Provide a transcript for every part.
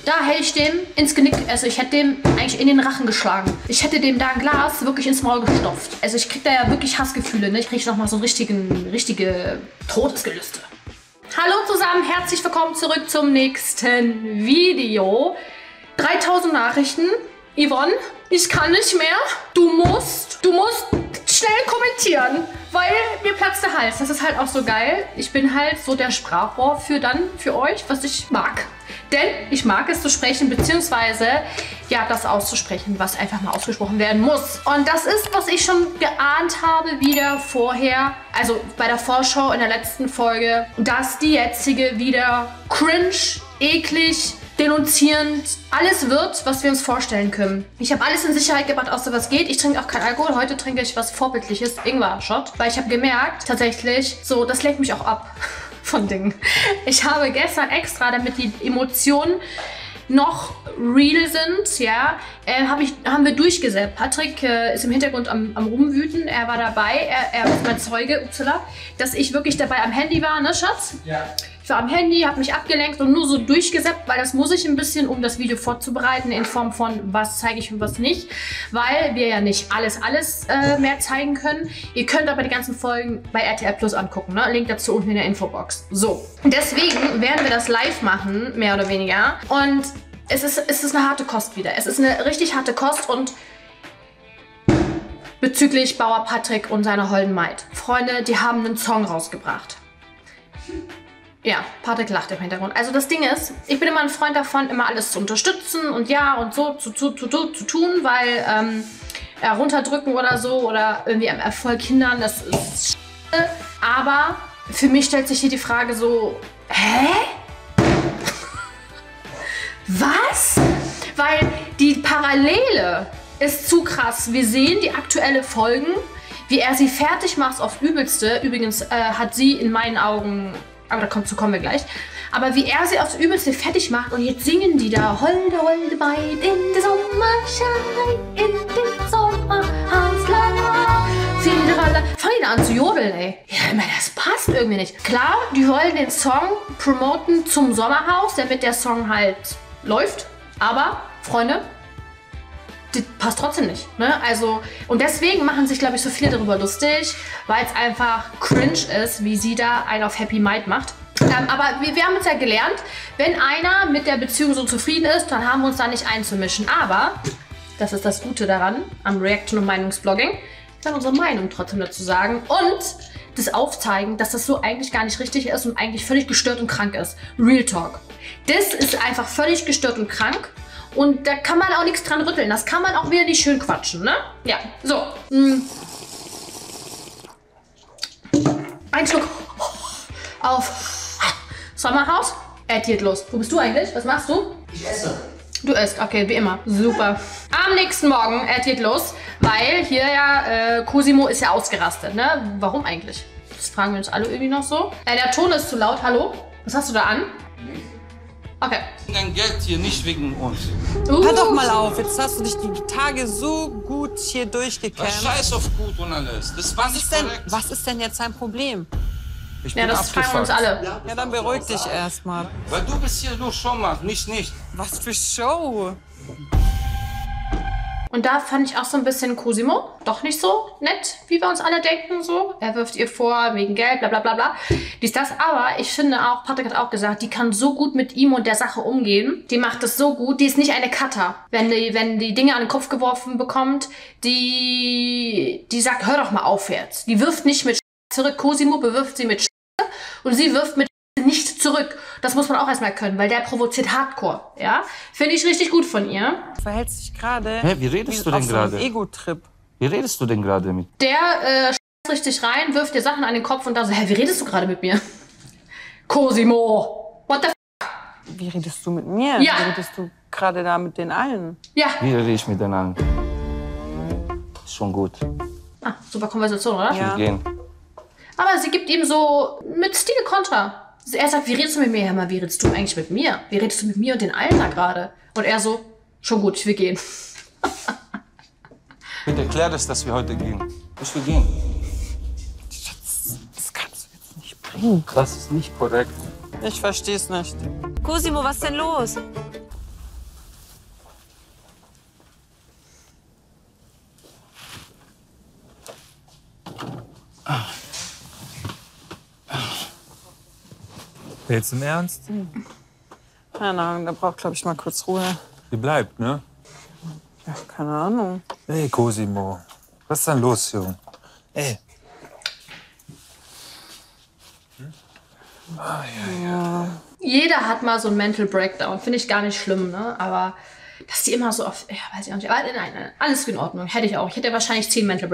Da hätte ich dem ins Genick, also ich hätte dem eigentlich in den Rachen geschlagen. Ich hätte dem da ein Glas wirklich ins Maul gestopft. Also ich krieg da ja wirklich Hassgefühle, ne? Ich krieg nochmal so richtige Todesgelüste. Hallo zusammen, herzlich willkommen zurück zum nächsten Video. 3000 Nachrichten. Yvonne, ich kann nicht mehr. Du musst schnell kommentieren, weil mir platzt der Hals. Das ist halt auch so geil. Ich bin halt so der Sprachrohr für euch, was ich mag. Denn ich mag es zu sprechen, beziehungsweise ja, das auszusprechen, was einfach mal ausgesprochen werden muss. Und das ist, was ich schon geahnt habe wieder vorher, also bei der Vorschau in der letzten Folge, dass die jetzige wieder cringe, eklig, denunzierend, alles wird, was wir uns vorstellen können. Ich habe alles in Sicherheit gebracht, außer was geht. Ich trinke auch keinen Alkohol. Heute trinke ich was Vorbildliches, Ingwer-Shot. Weil ich habe gemerkt, tatsächlich, so, das lenkt mich auch ab von Dingen. Ich habe gestern extra, damit die Emotionen noch real sind, ja, haben wir durchgesäppt. Patrick ist im Hintergrund am Rumwüten. Er war dabei. Er ist mein Zeuge, upsala, dass ich wirklich dabei am Handy war, ne, Schatz? Ja. Ich war am Handy, habe mich abgelenkt und nur so durchgesäppt, weil das muss ich ein bisschen, um das Video vorzubereiten, in Form von was zeige ich und was nicht, weil wir ja nicht alles mehr zeigen können. Ihr könnt aber die ganzen Folgen bei RTL Plus angucken, ne? Link dazu unten in der Infobox. So, deswegen werden wir das live machen, mehr oder weniger. Und es ist eine harte Kost wieder. Es ist eine richtig harte Kost und bezüglich Bauer Patrick und seiner holden Maid. Freunde, die haben einen Song rausgebracht. Ja, Patrick lacht im Hintergrund. Also das Ding ist, ich bin immer ein Freund davon, immer alles zu unterstützen und ja und so zu tun, weil runterdrücken oder so oder irgendwie am Erfolg hindern, das ist scheiße. Aber für mich stellt sich hier die Frage so, hä? Was? Weil die Parallele ist zu krass. Wir sehen die aktuelle Folgen, wie er sie fertig macht auf Übelste. Übrigens hat sie in meinen Augen... Aber dazu kommen wir gleich. Aber wie er sie aufs Übelste fertig macht und jetzt singen die da Holde, holde Maid in der Sommerschein, in den Sommerhausland. Fangen die da an zu jodeln, ey. Ja, ich meine, das passt irgendwie nicht. Klar, die wollen den Song promoten zum Sommerhaus, damit der Song halt läuft. Aber, Freunde, das passt trotzdem nicht, ne? Also, und deswegen machen sich, glaube ich, so viele darüber lustig, weil es einfach cringe ist, wie sie da einen auf Happy Maid macht. Aber wir haben uns ja gelernt, wenn einer mit der Beziehung so zufrieden ist, dann haben wir uns da nicht einzumischen. Aber, das ist das Gute daran, am Reaction- und Meinungsblogging, wir können unsere Meinung trotzdem dazu sagen und das aufzeigen, dass das so eigentlich gar nicht richtig ist und eigentlich völlig gestört und krank ist. Real Talk. Das ist einfach völlig gestört und krank. Und da kann man auch nichts dran rütteln. Das kann man auch wieder nicht schön quatschen, ne? Ja, so. Ein Schluck auf Sommerhaus. Geht los. Wo bist du eigentlich? Was machst du? Ich esse. Du isst, okay, wie immer. Super. Am nächsten Morgen geht los, weil hier ja Cosimo ist ja ausgerastet, ne? Warum eigentlich? Das fragen wir uns alle irgendwie noch so. Der Ton ist zu laut. Hallo? Was hast du da an? Okay. Dein Geld hier nicht wegen uns. Hör doch mal auf, jetzt hast du dich die Tage so gut hier durchgekämpft. Scheiß auf gut und alles. Das war nicht korrekt. Was ist denn jetzt dein Problem? Ich Ja, bin das fragen wir uns abgefuckt. alle. Ja, dann beruhig dich erstmal. Weil du bist hier nur Show machst, mich nicht. Was für Show? Und da fand ich auch so ein bisschen Cosimo doch nicht so nett, wie wir uns alle denken, so. Er wirft ihr vor, wegen Geld, bla bla bla bla. Dies, das, aber ich finde auch, Patrick hat auch gesagt, die kann so gut mit ihm und der Sache umgehen. Die macht das so gut, die ist nicht eine Cutter. Wenn die Dinge an den Kopf geworfen bekommt, die sagt, hör doch mal auf jetzt. Die wirft nicht mit zurück. Cosimo bewirft sie mit und sie wirft mit nicht zurück. Das muss man auch erstmal können, weil der provoziert Hardcore, ja? Finde ich richtig gut von ihr. Du verhältst dich gerade Hä, wie redest du denn auf so einem gerade? Ego-Trip. Wie redest du denn gerade mit? Der richtig rein, wirft dir Sachen an den Kopf und dann so, hä, wie redest du gerade mit mir? Cosimo, what the f***? Wie redest du mit mir? Ja. Wie redest du gerade da mit den allen? Ja. Wie rede ich mit den anderen? Ist schon gut. Ah, super Konversation, oder? Ja. Wir gehen. Aber sie gibt ihm so mit Stil Kontra. Er sagt, wie redest du mit mir? Ja, mal, wie redest du eigentlich mit mir? Wie redest du mit mir und den allen da gerade? Und er so, schon gut, ich will gehen. Bitte klär das, dass wir heute gehen. Ich will gehen. Schatz, das kannst du jetzt nicht bringen. Das ist nicht korrekt. Ich versteh's nicht. Cosimo, was ist denn los? Jetzt im Ernst? Keine Ahnung, der braucht, glaube ich, mal kurz Ruhe. Die bleibt, ne? Ja, keine Ahnung. Ey, Cosimo. Was ist denn los, Junge? Ey. Jeder hat mal so einen Mental Breakdown. Finde ich gar nicht schlimm, ne? Aber dass die immer so oft, ja, weiß ich auch nicht. Aber nein, alles in Ordnung. Hätte ich auch. Ich hätte wahrscheinlich 10 Mental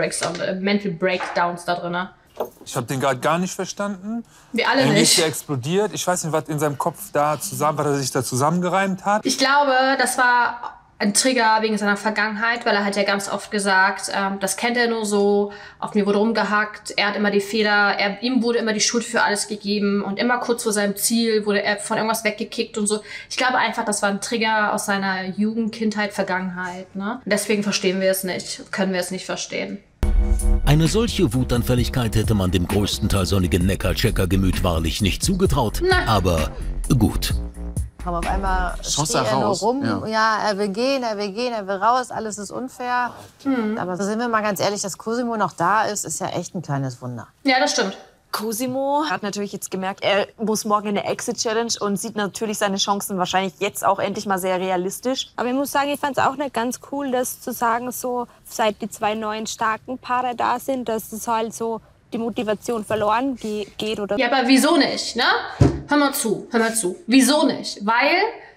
Breakdowns da drin. Ne? Ich habe den gerade gar nicht verstanden. Wir alle nicht. nicht. Der explodiert. Ich weiß nicht, was in seinem Kopf da was er sich da zusammengereimt hat. Ich glaube, das war ein Trigger wegen seiner Vergangenheit, weil er hat ja ganz oft gesagt, das kennt er nur so, auf mir wurde rumgehackt, er hat immer die Fehler, ihm wurde immer die Schuld für alles gegeben und immer kurz vor seinem Ziel wurde er von irgendwas weggekickt und so. Ich glaube einfach, das war ein Trigger aus seiner Jugend, Kindheit, Vergangenheit. Ne? Und deswegen verstehen wir es nicht, können wir es nicht verstehen. Eine solche Wutanfälligkeit hätte man dem größten Teil sonnigen Neckar-Checker-Gemüt wahrlich nicht zugetraut. Nein. Aber gut. Auf einmal Schoss schrie er er nur raus, rum, ja. ja, er will gehen, er will gehen, er will raus, alles ist unfair. Aber sind wir mal ganz ehrlich, dass Cosimo noch da ist ja echt ein kleines Wunder. Ja, das stimmt. Cosimo hat natürlich jetzt gemerkt, er muss morgen in eine Exit-Challenge und sieht natürlich seine Chancen wahrscheinlich jetzt auch endlich mal sehr realistisch. Aber ich muss sagen, ich fand es auch nicht ganz cool, das zu sagen, so seit die 2 neuen starken Paare da sind, dass es halt so die Motivation verloren geht oder. Ja, aber wieso nicht, ne? Hör mal zu. Wieso nicht? Weil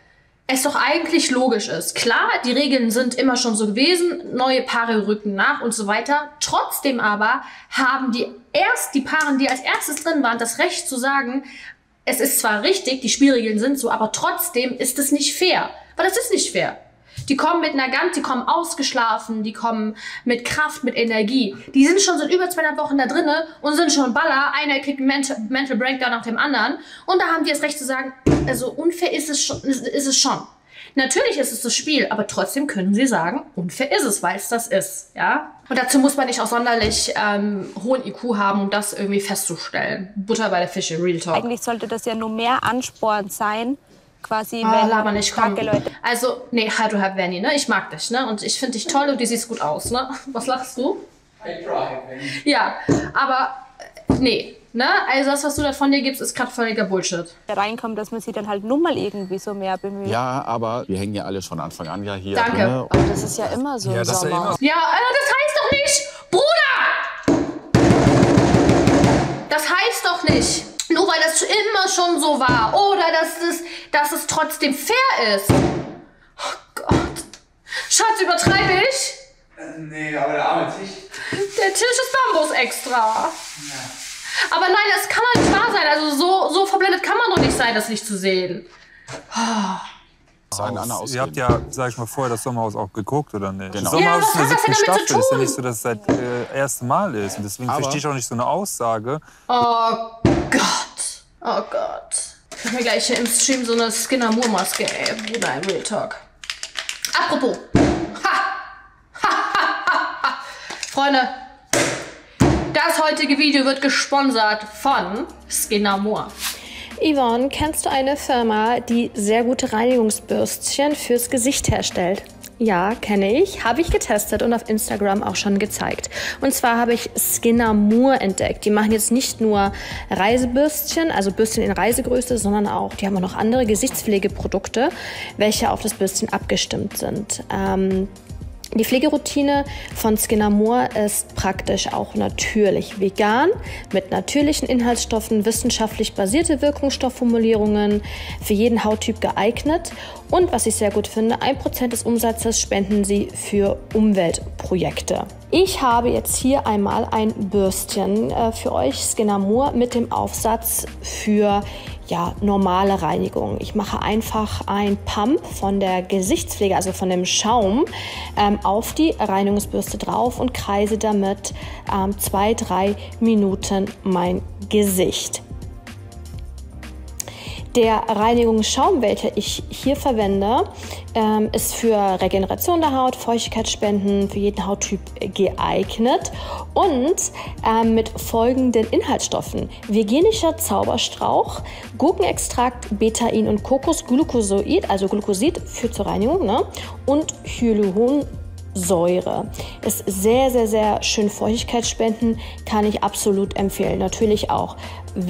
es doch eigentlich logisch ist. Klar, die Regeln sind immer schon so gewesen, neue Paare rücken nach und so weiter. Trotzdem aber haben die Paare, die als erstes drin waren, das Recht zu sagen, es ist zwar richtig, die Spielregeln sind so, aber trotzdem ist es nicht fair. Weil das ist nicht fair. Die kommen die kommen ausgeschlafen, die kommen mit Kraft, mit Energie. Die sind schon seit über 200 Wochen da drinnen und sind schon Baller. Einer kriegt einen Mental Breakdown nach dem anderen. Und da haben die das Recht zu sagen, also unfair ist es schon. Natürlich ist es das Spiel, aber trotzdem können sie sagen, unfair ist es, weil es das ist. Ja? Und dazu muss man nicht auch sonderlich hohen IQ haben, um das irgendwie festzustellen. Butter bei der Fische, Real Talk. Eigentlich sollte das ja nur mehr Ansporn sein, quasi, laber nicht, komm. starke Leute. Also, nee, halb du halb Vanny, ne? Ich mag dich, ne? Und ich finde dich toll und du siehst gut aus, ne? Was lachst du? I try, Vanny. Ja, aber nee, ne? Also das, was du da von dir gibst, ist gerade völliger Bullshit. Reinkommt, dass man sich dann halt nur mal irgendwie so mehr bemüht. Ja, aber wir hängen ja alle von Anfang an ja hier. Danke. Ne? Aber das ist ja immer so im Sommer. Ja, das heißt doch nicht, Bruder! Das heißt doch nicht, nur weil das immer schon so war oder dass es trotzdem fair ist. Oh Gott. Schatz, übertreibe ich? Nee, aber der arme Tisch. Der Tisch ist Bambus extra. Ja. Aber nein, das kann doch nicht wahr sein. Also so verblendet kann man doch nicht sein, das nicht zu sehen. Ihr habt ja, sag ich mal, vorher das Sommerhaus auch geguckt, oder nicht? Genau. Das Sommerhaus ist Ja, in der was hat 7. das denn damit zu Staffel. Ist ja tun? nicht so, dass es das erste Mal ist. Und deswegen verstehe ich auch nicht so eine Aussage. Oh Gott. Oh Gott. Ich hab mir gleich hier im Stream so eine Skinner-Moore-Maske, ey. Bruder, Real Talk. Apropos. Freunde, das heutige Video wird gesponsert von Skinner Moore. Yvonne, kennst du eine Firma, die sehr gute Reinigungsbürstchen fürs Gesicht herstellt? Ja, kenne ich, habe ich getestet und auf Instagram auch schon gezeigt. Und zwar habe ich Skinner Moore entdeckt. Die machen jetzt nicht nur Reisebürstchen, also Bürstchen in Reisegröße, sondern auch, die haben auch noch andere Gesichtspflegeprodukte, welche auf das Bürstchen abgestimmt sind. Die Pflegeroutine von Skinner Moore ist praktisch auch natürlich vegan, mit natürlichen Inhaltsstoffen, wissenschaftlich basierte Wirkungsstoffformulierungen, für jeden Hauttyp geeignet. Und was ich sehr gut finde, 1% des Umsatzes spenden sie für Umweltprojekte. Ich habe jetzt hier einmal ein Bürstchen für euch, Skinner Moore, mit dem Aufsatz für normale Reinigung. Ich mache einfach ein Pump von der Gesichtspflege, also von dem Schaum, auf die Reinigungsbürste drauf und kreise damit 2-3 Minuten mein Gesicht. Der Reinigungsschaum, welcher ich hier verwende, ist für Regeneration der Haut, Feuchtigkeitsspenden, für jeden Hauttyp geeignet und mit folgenden Inhaltsstoffen: veganischer Zauberstrauch, Gurkenextrakt, Betain und Kokosglucosid, also Glucosid führt zur Reinigung, ne? Und Hyaluronsäure. Ist sehr, sehr, sehr schön Feuchtigkeitsspenden, kann ich absolut empfehlen. Natürlich auch vegan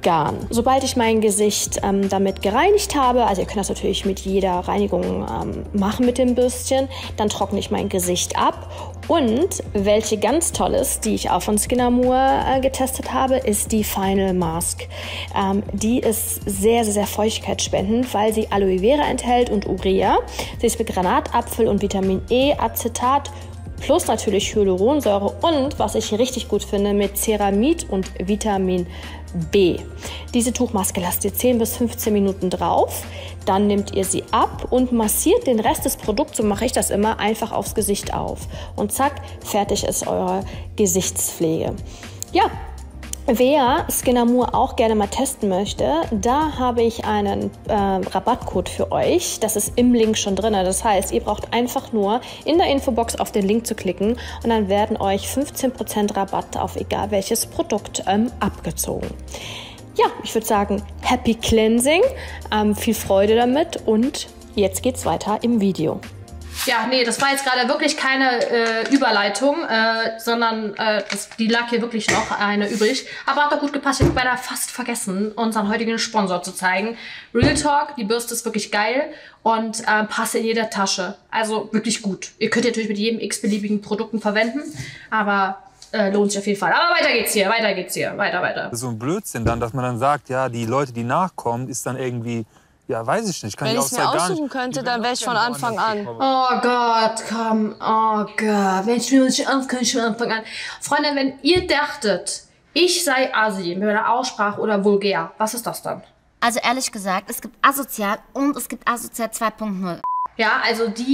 Garn. Sobald ich mein Gesicht damit gereinigt habe, also ihr könnt das natürlich mit jeder Reinigung machen mit dem Bürstchen, dann trockne ich mein Gesicht ab. Und welche ganz toll ist, die ich auch von Skin Amour getestet habe, ist die Final Mask. Die ist sehr, sehr, sehr feuchtigkeitsspendend, weil sie Aloe Vera enthält und Urea. Sie ist mit Granatapfel und Vitamin E, Acetat plus natürlich Hyaluronsäure und, was ich richtig gut finde, mit Ceramid und Vitamin B. Diese Tuchmaske lasst ihr 10 bis 15 Minuten drauf, dann nehmt ihr sie ab und massiert den Rest des Produkts, so mache ich das immer, einfach aufs Gesicht auf. Und zack, fertig ist eure Gesichtspflege. Ja. Wer Skin Amour auch gerne mal testen möchte, da habe ich einen Rabattcode für euch. Das ist im Link schon drin. Das heißt, ihr braucht einfach nur in der Infobox auf den Link zu klicken und dann werden euch 15% Rabatt auf egal welches Produkt abgezogen. Ja, ich würde sagen, Happy Cleansing, viel Freude damit und jetzt geht's weiter im Video. Ja, nee, das war jetzt gerade wirklich keine Überleitung, sondern die lag hier wirklich noch eine übrig. Aber hat doch gut gepasst. Ich habe beinahe fast vergessen, unseren heutigen Sponsor zu zeigen. Real Talk, die Bürste ist wirklich geil und passt in jeder Tasche. Also wirklich gut. Ihr könnt ihr natürlich mit jedem x-beliebigen Produkten verwenden, aber lohnt sich auf jeden Fall. Aber weiter geht's hier, weiter. So ein Blödsinn dann, dass man dann sagt, ja, die Leute, die nachkommen, ist dann irgendwie... Ja, weiß ich nicht. Wenn ich es mir aussuchen könnte, dann wäre ich von Anfang an. Oh Gott, komm. Oh Gott. Wenn ich mir nicht aus kann, ich von Anfang an. Freunde, wenn ihr dachtet, ich sei Assi mit meiner Aussprache oder vulgär, was ist das dann? Also ehrlich gesagt, es gibt asozial und es gibt asozial 2.0. Ja,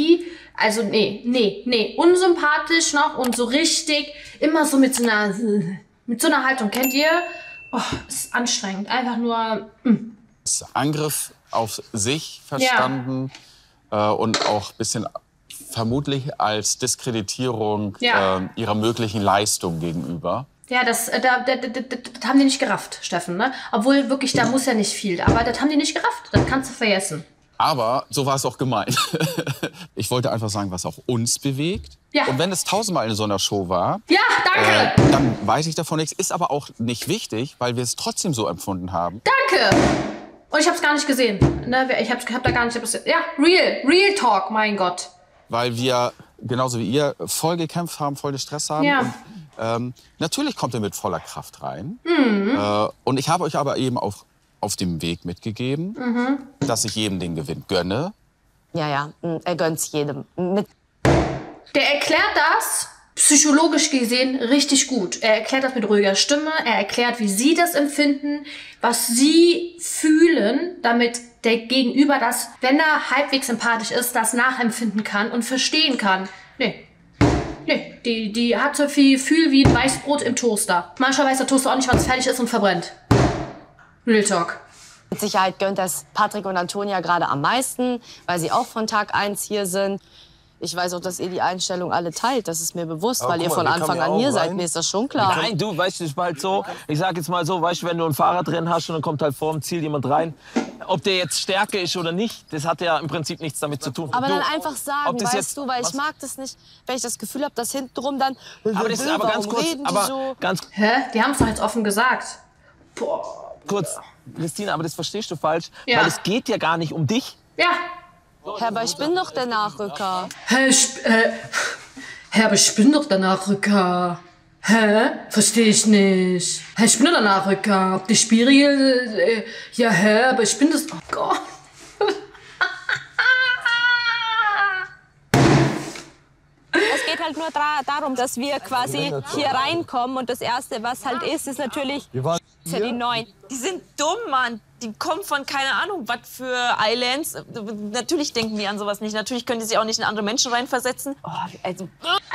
nee, unsympathisch noch und so richtig, immer so mit so einer Haltung, kennt ihr? Oh, ist anstrengend, einfach nur, Angriff auf sich verstanden und auch ein bisschen vermutlich als Diskreditierung ihrer möglichen Leistung gegenüber. Ja, das haben die nicht gerafft, Steffen, ne? Obwohl wirklich, da muss ja nicht viel, aber das haben die nicht gerafft, das kannst du vergessen. Aber so war es auch gemeint. Ich wollte einfach sagen, was auch uns bewegt. Ja. Und wenn es 1000-mal in so einer Show war, ja, danke. Dann weiß ich davon nichts. Ist aber auch nicht wichtig, weil wir es trotzdem so empfunden haben. Danke. Und ich habe es gar nicht gesehen. Ne? Ich hab da gar nicht... Ja, Real Talk, mein Gott. Weil wir, genauso wie ihr, voll gekämpft haben, voll den Stress haben. Ja. Und, natürlich kommt ihr mit voller Kraft rein. Mhm. Und ich habe euch aber eben auch auf dem Weg mitgegeben, dass ich jedem den Gewinn gönne. Ja, er gönnt's jedem. Der erklärt das... psychologisch gesehen richtig gut. Er erklärt das mit ruhiger Stimme, er erklärt, wie sie das empfinden, was sie fühlen, damit der Gegenüber das, wenn er halbwegs sympathisch ist, das nachempfinden kann und verstehen kann. Nee, die hat so viel Gefühl wie ein Weißbrot im Toaster. Manchmal weiß der Toaster auch nicht, wann es fertig ist und verbrennt. Real Talk. Mit Sicherheit gönnt das Patrick und Antonia gerade am meisten, weil sie auch von Tag 1 hier sind. Ich weiß auch, dass ihr die Einstellung alle teilt. Das ist mir bewusst, weil ihr von Anfang an hier seid. Mir ist das schon klar. Nein, du, weißt du, es ist halt so, ich sag jetzt mal so, weißt du, wenn du ein Fahrrad drin hast und dann kommt halt vor dem Ziel jemand rein, ob der jetzt stärker ist oder nicht, das hat ja im Prinzip nichts damit zu tun. Aber dann einfach sagen, weißt jetzt, du, weil ich mag das nicht, wenn ich das Gefühl habe, dass hintenrum dann... Aber das ist aber ganz kurz, Hä? Die haben es doch jetzt offen gesagt. Boah. Kurz, Christina, aber das verstehst du falsch, ja. Weil es geht ja gar nicht um dich. Ja. Herr, aber ich bin doch der Nachrücker. Herr, aber ich bin doch der Nachrücker. Hä? Verstehe ich nicht. Hä, ich bin doch der Nachrücker. Ob die Spiegel... ja, hä, aber ich bin das... Oh Gott. Es geht halt nur darum, dass wir quasi hier reinkommen. Und das Erste, was halt ist natürlich für die Neuen. Die sind dumm, Mann. Die kommen von keine Ahnung, was für Islands. Natürlich denken die an sowas nicht. Natürlich können die sich auch nicht in andere Menschen reinversetzen. Oh, also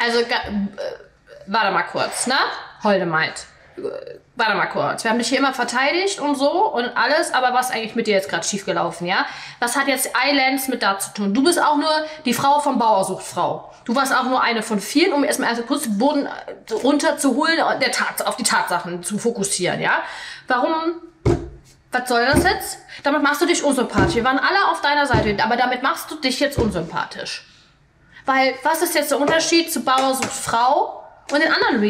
warte mal kurz, ne? Holde Maid. Warte mal kurz. Wir haben dich hier immer verteidigt und so und alles, aber was ist eigentlich mit dir jetzt gerade schiefgelaufen, ja? Was hat jetzt Islands mit da zu tun? Du bist auch nur die Frau vom Bauer sucht Frau. Du warst auch nur eine von vielen, um erstmal kurz den Boden runterzuholen, auf die Tatsachen zu fokussieren, ja? Warum? Was soll das jetzt? Damit machst du dich unsympathisch. Wir waren alle auf deiner Seite, aber damit machst du dich jetzt unsympathisch. Weil, was ist jetzt der Unterschied zu Bauer sucht Frau Und den anderen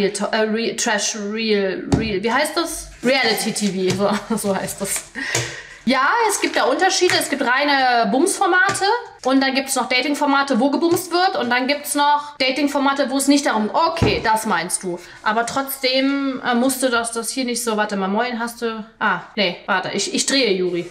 wie heißt das? Reality TV, so heißt das. Ja, es gibt da Unterschiede. Es gibt reine Bums-Formate und dann gibt es noch Dating-Formate, wo gebumst wird und dann gibt es noch Dating-Formate, wo es nicht darum geht. Okay, das meinst du. Aber trotzdem musste das hier nicht so... Warte mal, moin hast du... Ah, nee, warte, ich drehe Juri.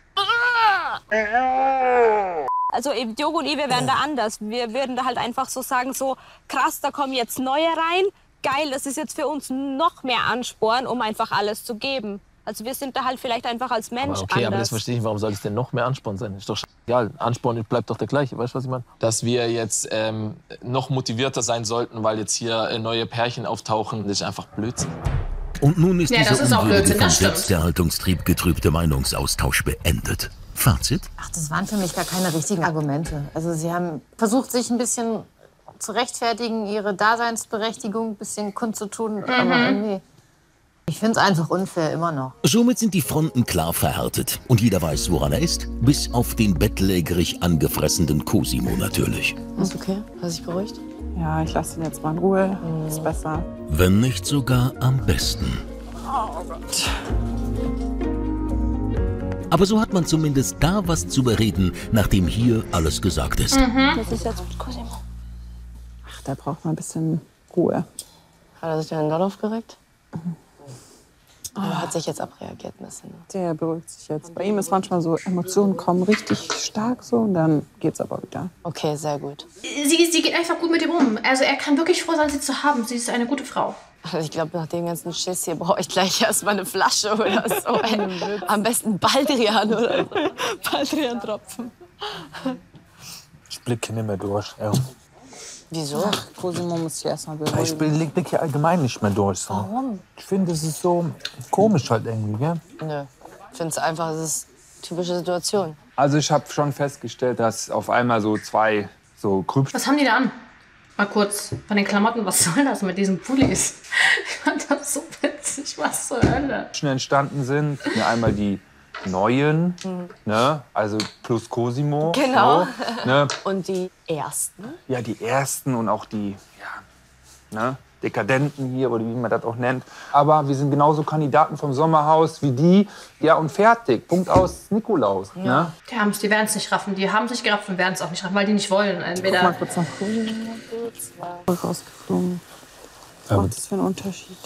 Also Diogo und ich, wir wären da anders. Wir würden da halt einfach so sagen, so krass, da kommen jetzt neue rein. Geil, das ist jetzt für uns noch mehr Ansporn, um einfach alles zu geben. Also wir sind da halt vielleicht einfach als Mensch Okay, anders. aber das verstehe ich, warum soll es denn noch mehr Ansporn sein? Ist doch egal, Ansporn bleibt doch der gleiche, weißt du, was ich meine? Dass wir jetzt noch motivierter sein sollten, weil jetzt hier neue Pärchen auftauchen, das ist einfach Blödsinn. Und nun ist Ja, das ist dieser auch unwürdige, Blödsinn, vom das stimmt. Selbsterhaltungstrieb getrübte Meinungsaustausch beendet. Fazit? Ach, das waren für mich gar keine richtigen Argumente. Also sie haben versucht, sich ein bisschen zu rechtfertigen, ihre Daseinsberechtigung ein bisschen kundzutun. Aber irgendwie, ich finde es einfach unfair, immer noch. Somit sind die Fronten klar verhärtet. Und jeder weiß, woran er ist. Bis auf den bettlägerig angefressenen Cosimo natürlich. Ist okay? Hast du dich beruhigt? Ja, ich lasse ihn jetzt mal in Ruhe. Ist besser. Wenn nicht sogar am besten. Oh Gott. Aber so hat man zumindest da was zu bereden, nachdem hier alles gesagt ist. Das ist jetzt mit Cosimo. Ach, der braucht mal ein bisschen Ruhe. Hat er sich denn dort aufgeregt? Er hat sich jetzt abreagiert ein bisschen. Der beruhigt sich jetzt. Bei ihm ist manchmal so, Emotionen kommen richtig stark so und dann geht's aber wieder. Okay, sehr gut. Sie geht einfach gut mit ihm um. Also er kann wirklich froh sein, sie zu haben. Sie ist eine gute Frau. Also ich glaube, nach dem ganzen Schiss hier brauche ich gleich erstmal eine Flasche oder so. Am besten Baldrian oder so. Baldrian-Tropfen. Ich blicke nicht mehr durch. Ja. Wieso? Cosimo muss sich erstmal Ich beruhigen. blicke allgemein nicht mehr durch. So. Warum? Ich finde, es ist so komisch halt irgendwie, gell? Nö. Ich finde es einfach, es ist eine typische Situation. Also ich habe schon festgestellt, dass auf einmal so zwei so Grübchen Was haben die da an? Mal kurz von den Klamotten, was soll das mit diesen Pullis? Ich fand das so witzig, was zur Hölle. entstanden sind. Ja, einmal die neuen, ne? Also plus Cosimo. Genau. So, ne? Und die ersten? Ja, die ersten und auch die ne? Dekadenten hier oder wie man das auch nennt. Aber wir sind genauso Kandidaten vom Sommerhaus wie die. Ja, und fertig. Punkt aus Nikolaus. Ne? Die werden es nicht raffen. Die haben sich gerafft und werden es auch nicht raffen, weil die nicht wollen. Guck mal Entweder kurz nach Cosimo. Rausgeflogen. Was macht das für einen Unterschied?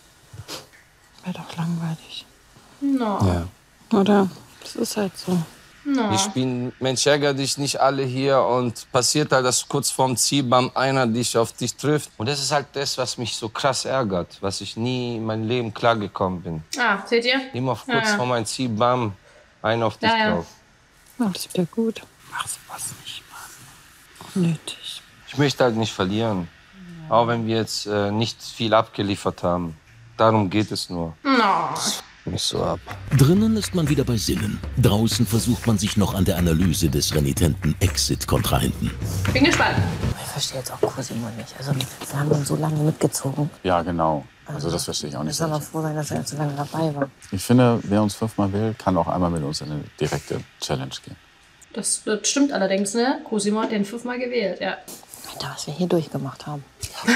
Wäre doch langweilig. no. Oder? Das ist halt so. Ich bin, Mensch, ärger dich nicht alle hier und passiert halt, dass kurz vorm Zielbaum einer dich auf dich trifft. Und das ist halt das, was mich so krass ärgert, was ich nie in meinem Leben klargekommen bin. Ah, seht ihr? Immer kurz vor meinem Zielbaum einer auf dich drauf. Alles wieder gut. Mach sowas nicht, Mann. Nötig. Ich möchte halt nicht verlieren, auch wenn wir jetzt nicht viel abgeliefert haben. Darum geht es nur. No. Nicht so ab. Drinnen ist man wieder bei Sinnen. Draußen versucht man sich noch an der Analyse des renitenten Exit-Kontrahenten. Bin gespannt. Ich verstehe jetzt auch Cosimo nicht. Also wir haben ihn so lange mitgezogen. Ja, genau. Also das verstehe ich auch Ich nicht. soll auch froh sein, dass er so lange dabei war. Ich finde, wer uns 5-mal will, kann auch einmal mit uns in eine direkte Challenge gehen. Das stimmt allerdings, ne? Cosimo hat den 5-mal gewählt, ja. Alter, was wir hier durchgemacht haben.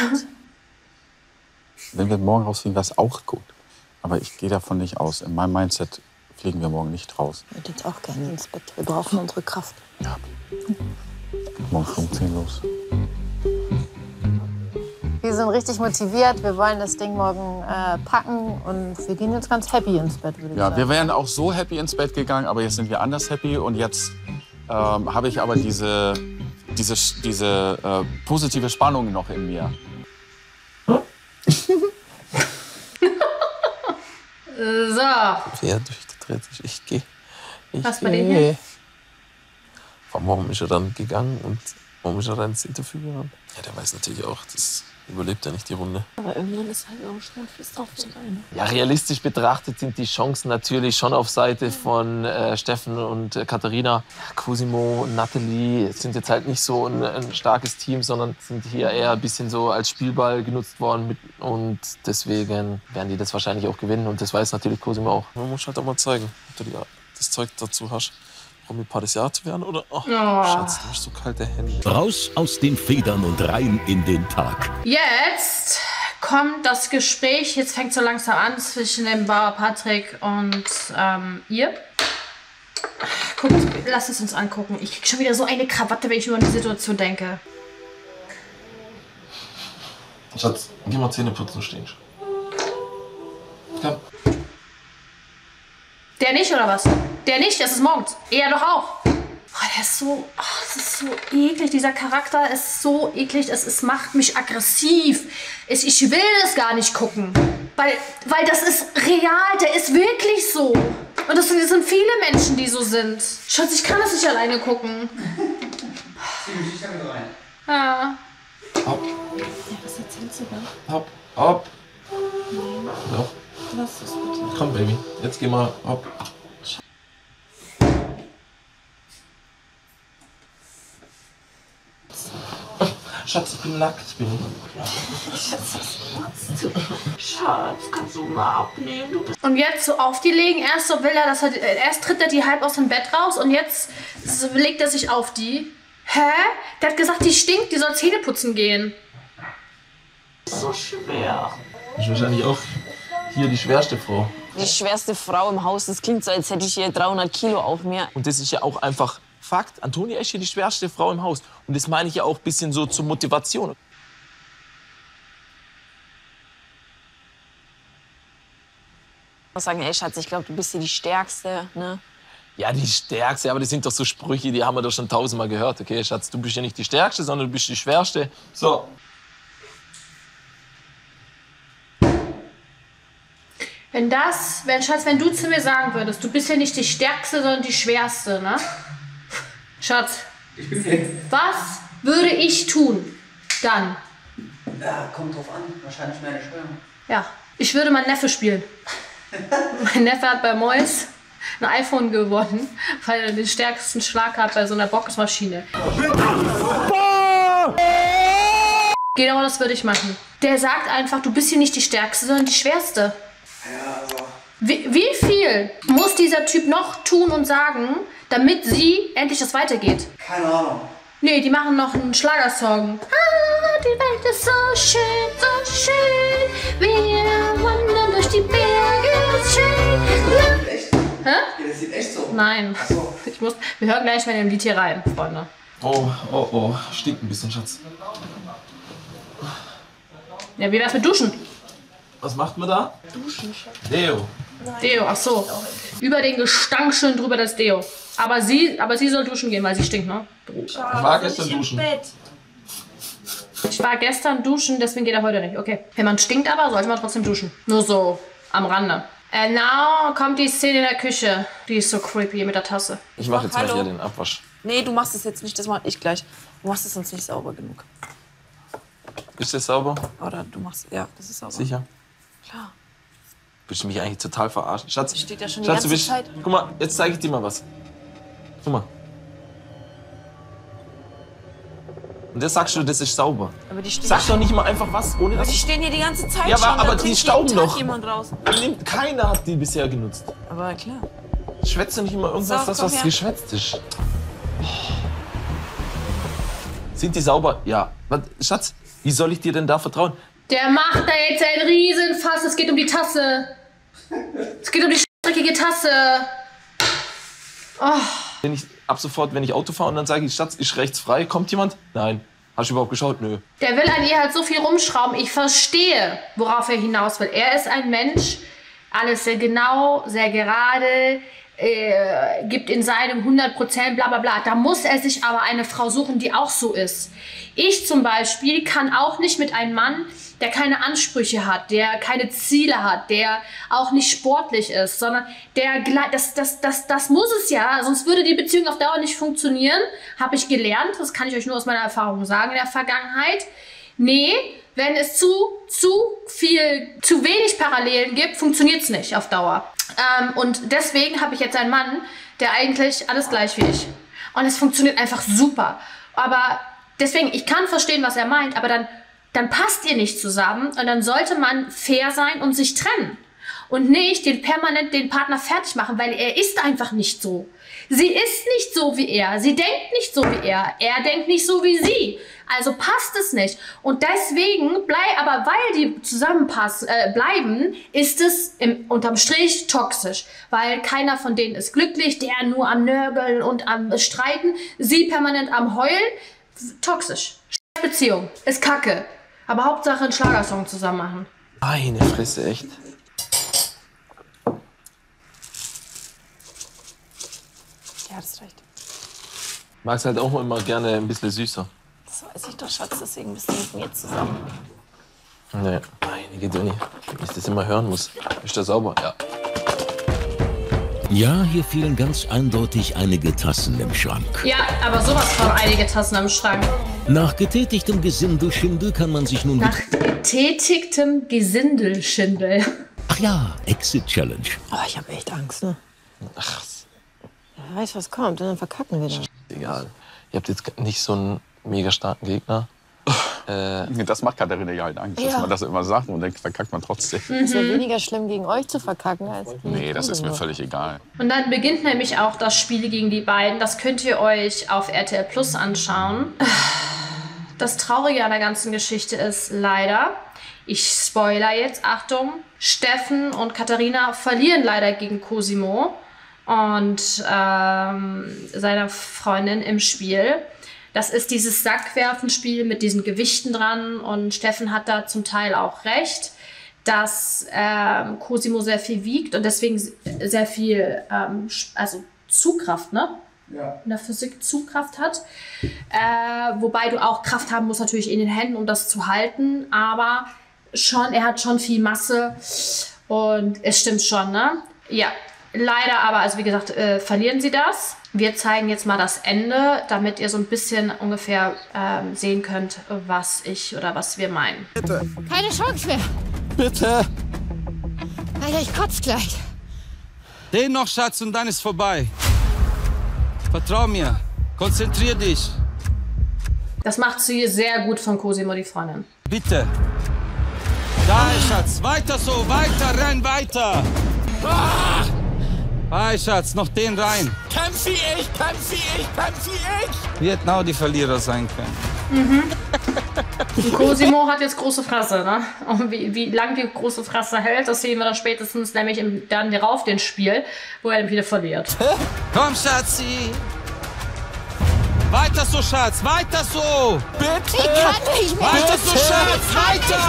Wenn wir morgen rausfliegen, wäre es auch gut. Aber ich gehe davon nicht aus. In meinem Mindset fliegen wir morgen nicht raus. Ich würde jetzt auch gerne ins Bett. Wir brauchen unsere Kraft. Ja. Morgen früh um 10 los. Wir sind richtig motiviert. Wir wollen das Ding morgen packen. Und wir gehen jetzt ganz happy ins Bett, würde ich Ja, sagen. wir wären auch so happy ins Bett gegangen, aber jetzt sind wir anders happy. Und jetzt habe ich aber diese positive Spannung noch in mir. So. Wer durchgedreht ist, ich gehe. Was bei denen hier? Warum ist er dann gegangen und warum ist er dann ins Interview gegangen? Ja, der weiß natürlich auch, das überlebt ja nicht die Runde. Aber irgendwann ist halt auch schon fest drauf zu rein. Ja, realistisch betrachtet sind die Chancen natürlich schon auf Seite von Steffen und Katharina. Cosimo und Nathalie sind jetzt halt nicht so ein starkes Team, sondern sind hier eher ein bisschen so als Spielball genutzt worden. Und deswegen werden die das wahrscheinlich auch gewinnen. Und das weiß natürlich Cosimo auch. Man muss halt auch mal zeigen, ob du das Zeug dazu hast, um ein Jahr zu werden. Oder, oh, Oh. Schatz, du hast so kalte Hände. Raus aus den Federn und rein in den Tag. Jetzt kommt das Gespräch, jetzt fängt so langsam an, zwischen dem Bauer Patrick und ihr. Guckt, lasst es uns angucken. Ich krieg schon wieder so eine Krawatte, wenn ich nur an die Situation denke. Schatz, geh mal Zähne putzen stehen. Komm. Der nicht, oder was? Der nicht, das ist morgens. Er doch auch. Oh, der ist so, das ist so eklig. Dieser Charakter ist so eklig. Es macht mich aggressiv. Ich will das gar nicht gucken. Weil das ist real. Der ist wirklich so. Und das sind viele Menschen, die so sind. Schatz, ich kann das nicht alleine gucken. Ja. Hopp. Ja, was erzählst du da? Hopp. Hopp. Nein. Doch. Lass es bitte. Komm, Baby. Jetzt geh mal. Hopp. Schatz, ich bin nackt, bin ich. Schatz, was machst du? Schatz, kannst du mal abnehmen? Du bist und jetzt so auf die legen. Erst so will er, dass erst tritt er die halb aus dem Bett raus und jetzt so legt er sich auf die. Hä? Der hat gesagt, die stinkt, die soll Zähne putzen gehen. So schwer. Das ist wahrscheinlich auch hier die schwerste Frau. Die schwerste Frau im Haus. Das klingt so, als hätte ich hier 300 Kilo auf mir. Und das ist ja auch einfach Fakt. Antonia ist hier die schwerste Frau im Haus. Und das meine ich ja auch ein bisschen so zur Motivation. Ich muss sagen, ey Schatz, ich glaube, du bist hier die Stärkste, ne? Ja, die Stärkste, aber das sind doch so Sprüche, die haben wir doch schon 1000-mal gehört. Okay, Schatz, du bist ja nicht die Stärkste, sondern du bist die Schwerste. So. Schatz, wenn du zu mir sagen würdest, du bist ja nicht die Stärkste, sondern die Schwerste, ne? Schatz, was würde ich tun dann? Ja, kommt drauf an. Wahrscheinlich meine Steuerung. Ja, ich würde meinen Neffe spielen. Mein Neffe hat bei Mois ein iPhone gewonnen, weil er den stärksten Schlag hat bei so einer Boxmaschine. Genau das würde ich machen. Der sagt einfach, du bist hier nicht die Stärkste, sondern die Schwerste. Ja, also. Wie viel muss dieser Typ noch tun und sagen, damit sie endlich das weitergeht? Keine Ahnung. Nee, die machen noch einen Schlagersong. Ah, die Welt ist so schön, so schön. Wir wandern durch die Berge, ist schön. Echt? Hä? Ja, das sieht echt so. Nein. Ach so. Wir hören gleich mal in dem Lied hier rein, Freunde. Oh, oh, oh. Stinkt ein bisschen, Schatz. Ja, wie wär's mit Duschen? Was macht man da? Duschen, Schatz. Deo. Deo, ach so. Über den Gestank schön drüber das Deo. Aber sie soll duschen gehen, weil sie stinkt, ne? Ich war gestern duschen. Ich war gestern duschen, deswegen geht er heute nicht. Okay. Wenn man stinkt aber, sollte man trotzdem duschen. Nur so am Rande. Now kommt die Szene in der Küche. Die ist so creepy mit der Tasse. Ich mache jetzt mal Hallo. hier den Abwasch. Nee, du machst es jetzt nicht, das mache ich gleich. Du machst es sonst nicht sauber genug. Ist das sauber? Oder du machst, ja, das ist sauber. Sicher? Klar. Willst du mich eigentlich total verarschen? Schatz, Die steht ja schon die Schatz, du ganze bist, Zeit. Guck mal, jetzt zeige ich dir mal was. Guck mal. Und das sagst du, das ist sauber. Aber die stehen, Sag doch nicht mal einfach was, ohne aber dass die stehen hier die ganze Zeit Ja, schon. aber da die trinkt stauben jeden Tag noch. jemand raus. Keiner hat die bisher genutzt. Aber klar. Schwätze nicht immer irgendwas, So, das komm was her. geschwätzt ist. Sind die sauber? Ja. Was, Schatz, wie soll ich dir denn da vertrauen? Der macht da jetzt ein Riesenfass. Es geht um die Tasse. Es geht um die dreckige Tasse. Oh. Wenn ich ab sofort, wenn ich Auto fahre und dann sage ich, Schatz, ist rechts frei, kommt jemand? Nein. Hast du überhaupt geschaut? Nö. Der will an ihr halt so viel rumschrauben. Ich verstehe, worauf er hinaus will. Er ist ein Mensch, alles sehr genau, sehr gerade, gibt in seinem 100% bla bla bla. Da muss er sich aber eine Frau suchen, die auch so ist. Ich zum Beispiel kann auch nicht mit einem Mann, der keine Ansprüche hat, der keine Ziele hat, der auch nicht sportlich ist, sondern das muss es ja, sonst würde die Beziehung auf Dauer nicht funktionieren, habe ich gelernt, das kann ich euch nur aus meiner Erfahrung sagen in der Vergangenheit. Nee, wenn es zu wenig Parallelen gibt, funktioniert es nicht auf Dauer. Und deswegen habe ich jetzt einen Mann, der eigentlich alles gleich wie ich. Und es funktioniert einfach super. Aber deswegen, ich kann verstehen, was er meint, aber dann passt ihr nicht zusammen und dann sollte man fair sein und sich trennen. Und nicht permanent den Partner fertig machen, weil er ist einfach nicht so. Sie ist nicht so wie er. Sie denkt nicht so wie er. Er denkt nicht so wie sie. Also passt es nicht. Und deswegen, aber weil die zusammenpassen, bleiben, ist es unterm Strich toxisch. Weil keiner von denen ist glücklich, der nur am Nörgeln und am Streiten, sie permanent am Heulen. Toxisch. Beziehung. Ist kacke. Aber Hauptsache einen Schlagersong zusammen machen. Meine Fresse, echt. Ja, das reicht. Mag's halt auch immer gerne ein bisschen süßer. Das weiß ich doch, Schatz, deswegen bist du mit mir zusammen. Nee, meine Güte, wenn ich das immer hören muss. Ist das sauber? Ja. Ja, hier fehlen ganz eindeutig einige Tassen im Schrank. Ja, aber sowas von einige Tassen am Schrank. Nach getätigtem Gesindelschindel kann man sich nun... Nach getätigtem Gesindelschindel. Ach ja, Exit Challenge. Oh, ich habe echt Angst, ne? Ach. Ja, weiß, was kommt, und dann verkacken wir das. Egal. Ihr habt jetzt nicht so einen mega starken Gegner. Das macht Katharina ja halt Angst, dass man das immer sagt und dann verkackt man trotzdem. Ist ja weniger schlimm, gegen euch zu verkacken, als gegen Nee, das ist mir völlig egal. Und dann beginnt nämlich auch das Spiel gegen die beiden. Das könnt ihr euch auf RTL Plus anschauen. Das Traurige an der ganzen Geschichte ist leider, ich spoiler jetzt, Achtung, Steffen und Katharina verlieren leider gegen Cosimo und seiner Freundin im Spiel. Das ist dieses Sackwerfenspiel mit diesen Gewichten dran und Steffen hat da zum Teil auch recht, dass Cosimo sehr viel wiegt und deswegen sehr viel Zugkraft, ne? Ja. In der Physik Zugkraft hat. Wobei du auch Kraft haben musst natürlich in den Händen, um das zu halten, aber er hat schon viel Masse und es stimmt schon, ne? Ja, leider aber, also wie gesagt, verlieren sie das. Wir zeigen jetzt mal das Ende, damit ihr so ein bisschen ungefähr sehen könnt, was wir meinen. Bitte. Keine Chance mehr. Bitte. Alter, ich kotze gleich. Den noch, Schatz, und dann ist vorbei. Vertrau mir. Konzentrier dich. Das macht sie sehr gut von Cosimo, die Freundin. Bitte. Da, Schatz. Weiter so. Weiter, renn weiter. Ah! Hi, Schatz, noch den rein. Kämpfe ich. Wir hätten auch die Verlierer sein können. Mhm. Und Cosimo hat jetzt große Fresse, ne? Und wie lange die große Fresse hält, das sehen wir dann spätestens nämlich dann darauf den Spiel, wo er dann wieder verliert. Komm, Schatzi. Weiter so, Schatz, weiter so. Bitte. Ich kann nicht mehr. Weiter so, Schatz, weiter.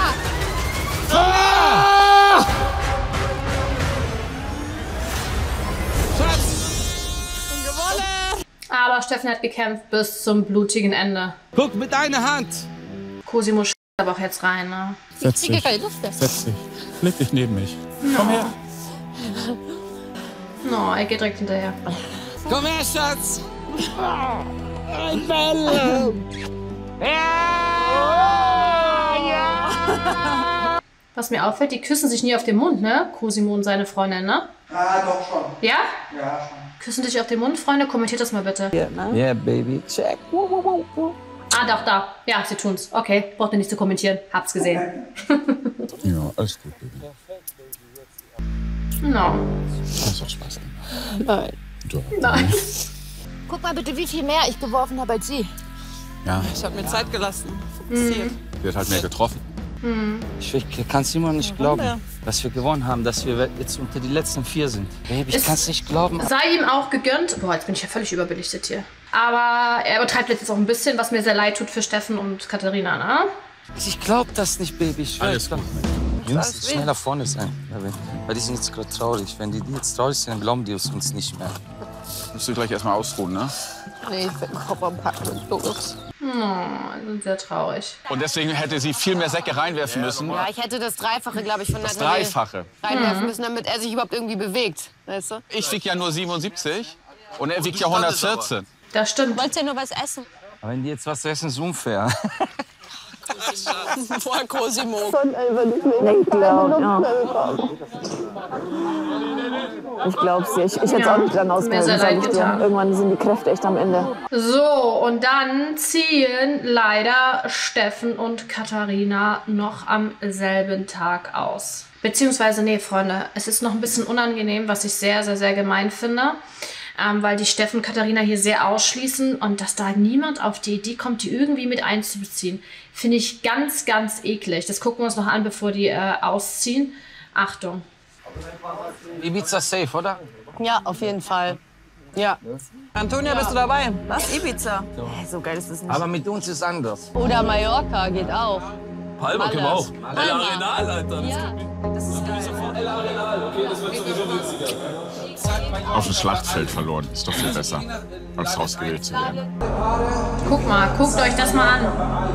Aber Steffen hat gekämpft bis zum blutigen Ende. Guck, mit einer Hand. Cosimo aber auch jetzt rein, ne? Setz dich. Setz dich. Leg dich neben mich. No. Komm her. No, er geht direkt hinterher. Komm her, Schatz. Ein Bälle. Was mir auffällt, die küssen sich nie auf den Mund, ne? Cosimo und seine Freundin, ne? Ah, doch schon. Ja? Ja, schon. Küssen dich auf den Mund, Freunde? Kommentiert das mal bitte. Yeah, baby. Check. Ah, doch, da. Ja, sie tun's. Okay, braucht ihr nicht zu kommentieren. Hab's gesehen. Ja, alles gut, Baby. No. Das hat Spaß gemacht. Nein. Doch. Nein. Guck mal bitte, wie viel mehr ich geworfen habe als sie. Ja. Ich habe mir Zeit gelassen. Fokussiert. Sie hat halt mehr getroffen. Ich kann es immer nicht glauben, dass wir gewonnen haben, dass wir jetzt unter die letzten 4 sind. Baby, ich kann es nicht glauben. Sei ihm auch gegönnt. Boah, jetzt bin ich ja völlig überbelichtet hier. Aber er übertreibt jetzt auch ein bisschen, was mir sehr leid tut für Steffen und Katharina, ne? Ich glaube das nicht, Baby. Ich schwör, Alles gut. Wir müssen schneller vorne sein. Weil die sind jetzt gerade traurig. Wenn die jetzt traurig sind, dann glauben die uns nicht mehr. Musst du gleich erstmal ausruhen, ne? Nee, ich will den Koffer packen und los. Oh, sind sehr traurig. Und deswegen hätte sie viel mehr Säcke reinwerfen müssen. Ja, ich hätte das Dreifache, glaube ich, von Das Nathalie Dreifache. reinwerfen müssen, damit er sich überhaupt irgendwie bewegt. Weißt du? Ich wiege ja nur 77 und er wiegt ja 114. Das stimmt. Wollt ihr nur was essen? Aber wenn die jetzt was essen, ist unfair. Vorher Cosimo. Ich glaub's dir. Ich hätte es auch nicht dran ausgehalten, sag ich dir. Irgendwann sind die Kräfte echt am Ende. So, und dann ziehen leider Steffen und Katharina noch am selben Tag aus. Beziehungsweise, nee, Freunde, es ist noch ein bisschen unangenehm, was ich sehr, sehr, sehr gemein finde. weil die Steffen und Katharina hier sehr ausschließen und dass da niemand auf die Idee kommt, die irgendwie mit einzubeziehen, finde ich ganz, ganz eklig. Das gucken wir uns noch an, bevor die ausziehen. Achtung. Ibiza safe, oder? Ja, auf jeden Fall. Ja. Antonia, bist du dabei? Was? Ibiza? So geil ist es nicht. Aber mit uns ist anders. Oder Mallorca geht auch. Palma können wir auch. El Palma. Arenal, Alter. Das ist sofort El Arenal. Okay, das wird sowieso günstiger. Auf dem Schlachtfeld verloren. Ist doch viel besser, als ausgewählt zu werden. Guck mal, guckt euch das mal an.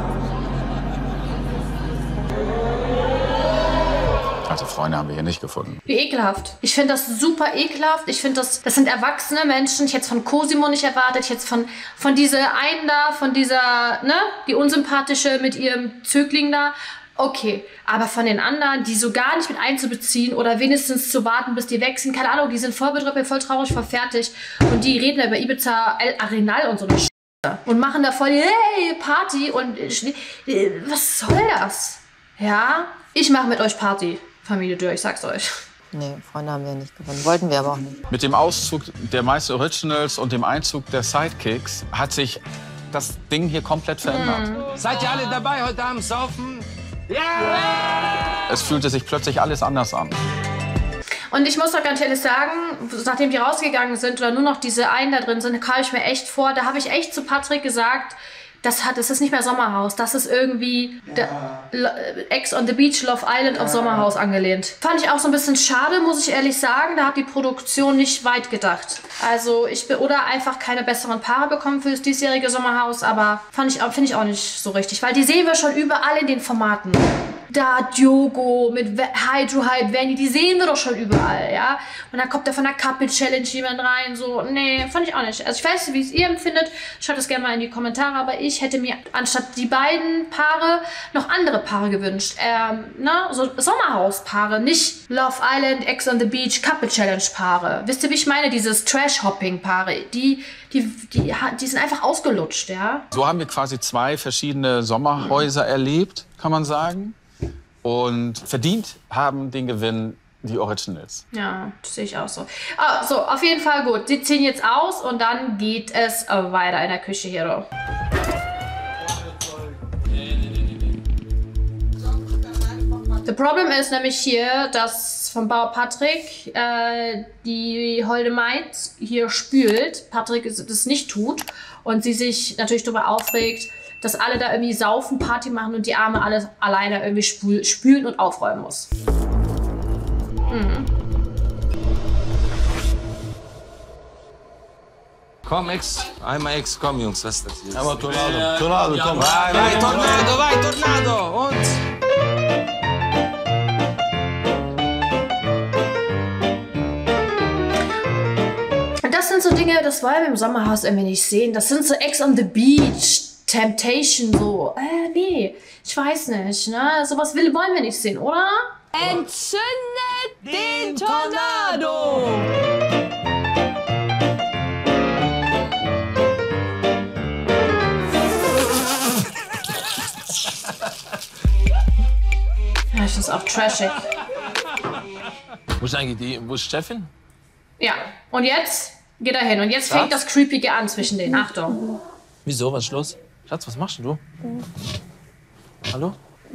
Also Freunde haben wir hier nicht gefunden. Wie ekelhaft. Ich finde das super ekelhaft. Ich finde, das sind erwachsene Menschen. Ich hätte es von Cosimo nicht erwartet. Ich hätte es von dieser einen da, von dieser, ne, die unsympathische mit ihrem Zögling da. Okay, aber von den anderen, die so gar nicht mit einzubeziehen oder wenigstens zu warten, bis die weg sind, keine Ahnung, die sind voll bedrückt, voll traurig, voll fertig. Und die reden da über Ibiza, El Arenal und so eine Scheiße. Und machen da voll, hey, Party und was soll das? Ja, ich mache mit euch Party. Familie Dürr, ich sag's euch. Nee, Freunde haben wir nicht gewonnen. Wollten wir aber auch nicht. Mit dem Auszug der meisten Originals und dem Einzug der Sidekicks hat sich das Ding hier komplett verändert. Seid ihr alle dabei heute Abend saufen? Ja! Es fühlte sich plötzlich alles anders an. Und ich muss doch ganz ehrlich sagen, nachdem die rausgegangen sind oder nur noch diese einen da drin sind, kam ich mir echt vor, da habe ich echt zu Patrick gesagt, das ist nicht mehr Sommerhaus, das ist irgendwie Ex on the Beach, Love Island auf Sommerhaus angelehnt. Fand ich auch so ein bisschen schade, muss ich ehrlich sagen. Da hat die Produktion nicht weit gedacht. Also oder einfach keine besseren Paare bekommen für das diesjährige Sommerhaus, aber finde ich auch nicht so richtig, weil die sehen wir schon überall in den Formaten. Da Diogo mit Hydro Hype, Vanny, die sehen wir doch schon überall, ja. Und dann kommt da von der Couple Challenge jemand rein, so, nee, fand ich auch nicht. Also ich weiß nicht, wie es ihr empfindet, schreibt es gerne mal in die Kommentare, aber ich hätte mir anstatt die beiden Paare noch andere Paare gewünscht. So Sommerhauspaare, nicht Love Island, Ex on the Beach, Couple Challenge Paare. Wisst ihr, wie ich meine? Dieses Trash-Hopping-Paare, die sind einfach ausgelutscht, ja. So haben wir quasi zwei verschiedene Sommerhäuser erlebt, kann man sagen. Und verdient haben den Gewinn die Originals. Ja, das sehe ich auch so. So, auf jeden Fall gut. Sie ziehen jetzt aus und dann geht es weiter in der Küche hier. Das Problem ist nämlich hier, dass vom Bauer Patrick die holde Maid hier spült, Patrick das nicht tut und sie sich natürlich darüber aufregt, dass alle da irgendwie saufen, Party machen und die Arme alles alleine irgendwie spülen und aufräumen muss. Komm, einmal Ex, komm, Jungs, was ist das hier? Aber Tornado, komm. Vai, Tornado, und... Das sind so Dinge, das wollen wir im Sommerhaus irgendwie nicht sehen. Das sind so Ex on the Beach, Temptation, so. Nee, ich weiß nicht, ne? Sowas wollen wir nicht sehen, oder? Entzündet den Tornado! Ja, ich find's auch trashig. Wo ist Steffin? Ja, und jetzt geht er hin. Und jetzt fängt das Creepige an zwischen denen. Achtung. Wieso, was ist los? Schatz, was machst du? Hallo?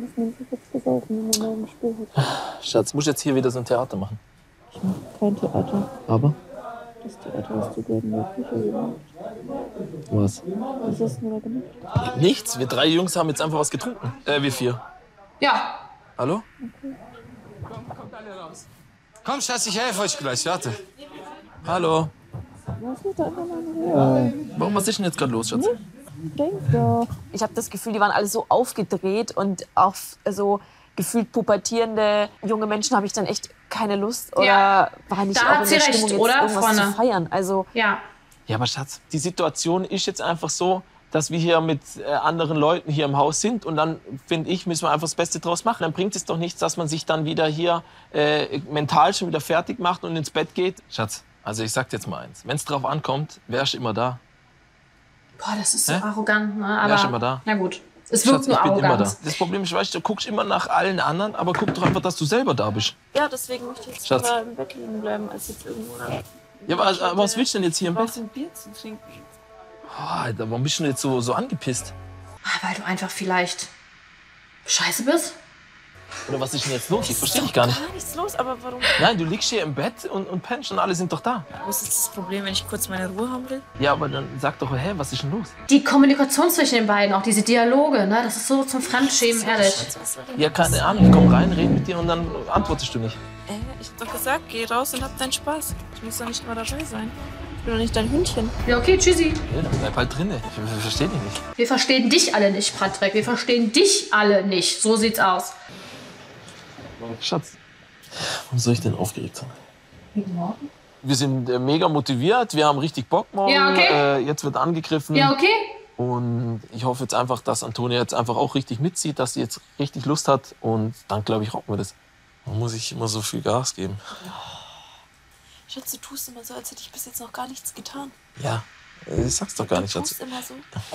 Schatz, musst jetzt hier wieder so ein Theater machen? Ich mache kein Theater. Aber? Das Theater hast du gerade in der Küche gemacht. Was? Was hast du da gemacht? Nichts. Wir drei Jungs haben jetzt einfach was getrunken. Wir vier. Ja. Hallo? Okay. Kommt alle raus. Komm, Schatz, ich helfe euch gleich, warte. Hallo? Lass mich doch einfach mal Was ist denn jetzt gerade los, Schatz? Denk doch. Ich habe das Gefühl, die waren alle so aufgedreht und auch so gefühlt pubertierende junge Menschen habe ich dann echt keine Lust oder war nicht da auch hat in sie der recht, Stimmung, jetzt oder, irgendwas Freunde? zu feiern. Also ja. Ja, aber Schatz, die Situation ist jetzt einfach so, dass wir hier mit anderen Leuten hier im Haus sind und dann, finde ich, müssen wir einfach das Beste draus machen. Dann bringt es doch nichts, dass man sich dann wieder hier mental schon wieder fertig macht und ins Bett geht. Schatz, also ich sag dir jetzt mal eins, wenn es drauf ankommt, wärst du immer da. Boah, das ist so arrogant, ne? Aber Wärst du immer da. na gut, es wirkt Schatz, nur ich bin arrogant. immer da. Das Problem ist, weißt du guckst immer nach allen anderen, aber guck doch einfach, dass du selber da bist. ja, deswegen möchte ich jetzt Schatz. lieber im Bett liegen bleiben, als jetzt irgendwo Ja, aber was willst du denn jetzt hier im Bett? Brauchst du ein Bier zu trinken? Oh, Alter, warum bist du denn jetzt so angepisst? Weil du einfach vielleicht scheiße bist. Oder was ist denn jetzt los? Ich verstehe dich gar nicht. Gar nichts los, aber warum? Nein, du liegst hier im Bett und pennst und alle sind doch da. Was ist das Problem, wenn ich kurz meine Ruhe haben will? Ja, aber dann sag doch, hä, was ist denn los? Die Kommunikation zwischen den beiden, auch diese Dialoge, ne, das ist so zum Fremdschämen, ehrlich. Ja, keine Ahnung, ich komm rein, red mit dir und dann antwortest du nicht. Ich hab doch gesagt, geh raus und hab deinen Spaß. Ich muss doch nicht immer dabei sein. Ich bin doch nicht dein Hündchen. Ja, okay, tschüssi. Ja, dann bleib halt drinne. Ich verstehe dich nicht. Wir verstehen dich alle nicht, Patrick. Wir verstehen dich alle nicht. So sieht's aus. Schatz, warum soll ich denn aufgeregt sein? Guten Morgen. Wir sind mega motiviert, wir haben richtig Bock morgen. Ja, okay. Jetzt wird angegriffen. Ja, okay. Und ich hoffe jetzt einfach, dass Antonia jetzt einfach auch richtig mitzieht, dass sie jetzt richtig Lust hat. Und dann, glaube ich, rocken wir das. Man muss ich immer so viel Gas geben. Schatz, du tust immer so, als hätte ich bis jetzt noch gar nichts getan. Ja, ich sag's doch gar nicht, Du Schatz. tust immer so,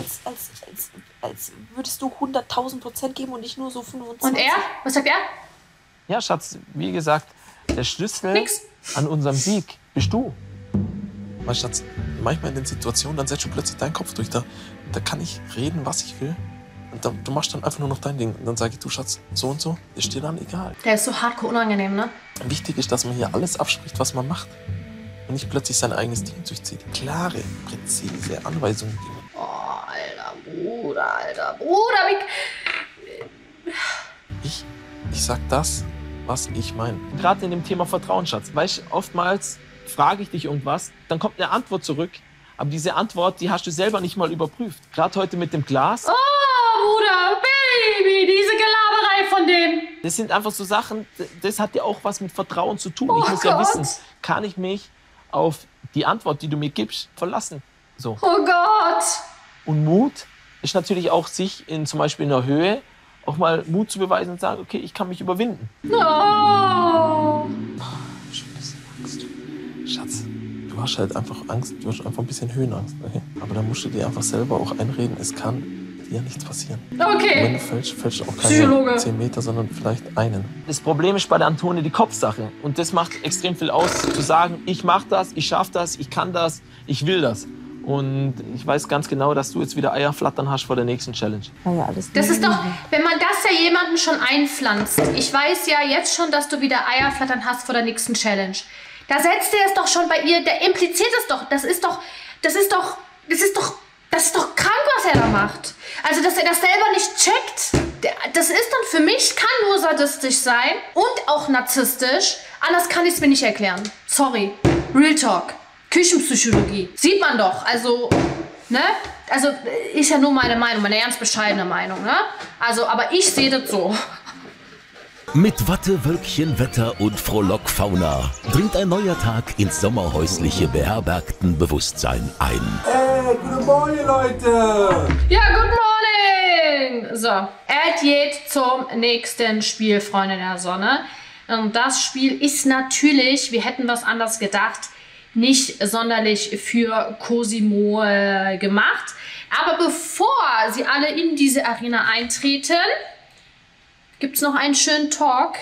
als würdest du 100.000% geben und nicht nur so 25. Und er? Was sagt er? Ja, Schatz, wie gesagt, der Schlüssel an unserem Sieg bist du. Weißt du, Schatz, manchmal in den Situationen, dann setzt du plötzlich deinen Kopf durch. Da kann ich reden, was ich will. Und du machst dann einfach nur noch dein Ding. Und dann sage ich, du Schatz, so und so, ist dir dann egal. Der ist so hardcore unangenehm, ne? Wichtig ist, dass man hier alles abspricht, was man macht. Und nicht plötzlich sein eigenes Ding durchzieht. Klare, präzise Anweisungen geben. Oh, Alter, Bruder, wie... Ich sag das, was ich meine. Gerade in dem Thema Vertrauen, Schatz. Weißt du, oftmals frage ich dich irgendwas, dann kommt eine Antwort zurück. Aber diese Antwort, die hast du selber nicht mal überprüft. Gerade heute mit dem Glas. Oh, Bruder, Baby, diese Gelaberei von dem. Das sind einfach so Sachen, das hat ja auch was mit Vertrauen zu tun. Oh Ich muss ja Gott. wissen, kann ich mich auf die Antwort, die du mir gibst, verlassen. So. Oh Gott. Und Mut ist natürlich auch, sich zum Beispiel in der Höhe auch mal Mut zu beweisen und sagen, okay, ich kann mich überwinden. Oh. Schatz, du hast halt einfach Angst, du hast einfach ein bisschen Höhenangst. Okay? Aber dann musst du dir einfach selber auch einreden, es kann dir nichts passieren. Okay. Und wenn du fällst du auch keine Psychologe. 10 Meter, sondern vielleicht einen. Das Problem ist bei der Antonia die Kopfsache. Und das macht extrem viel aus, zu sagen, ich mach das, ich schaff das, ich kann das, ich will das. Und ich weiß ganz genau, dass du jetzt wieder Eier flattern hast vor der nächsten Challenge. Ja, alles Das ist doch, wenn man das ja jemanden schon einpflanzt. Ich weiß ja jetzt schon, dass du wieder Eier flattern hast vor der nächsten Challenge. Da setzt er es doch schon bei ihr, der impliziert es doch. Das ist doch krank, was er da macht. Also, dass er das selber nicht checkt, das ist dann für mich, kann nur sadistisch sein und auch narzisstisch. Anders kann ich es mir nicht erklären. Sorry. Real Talk. Küchenpsychologie. Sieht man doch. Also, ne? Also, ist ja nur meine Meinung, meine ganz bescheidene Meinung, ne? Also, aber ich sehe das so. Mit Wattewölkchen, Wetter und Frohlockfauna dringt ein neuer Tag ins sommerhäusliche beherbergten Bewusstsein ein. Hey, guten Morgen, Leute! Ja, good morning! So, geht zum nächsten Spiel, Freunde der Sonne. Und das Spiel ist natürlich, wir hätten was anderes gedacht, nicht sonderlich für Cosimo gemacht. Aber bevor sie alle in diese Arena eintreten, gibt es noch einen schönen Talk.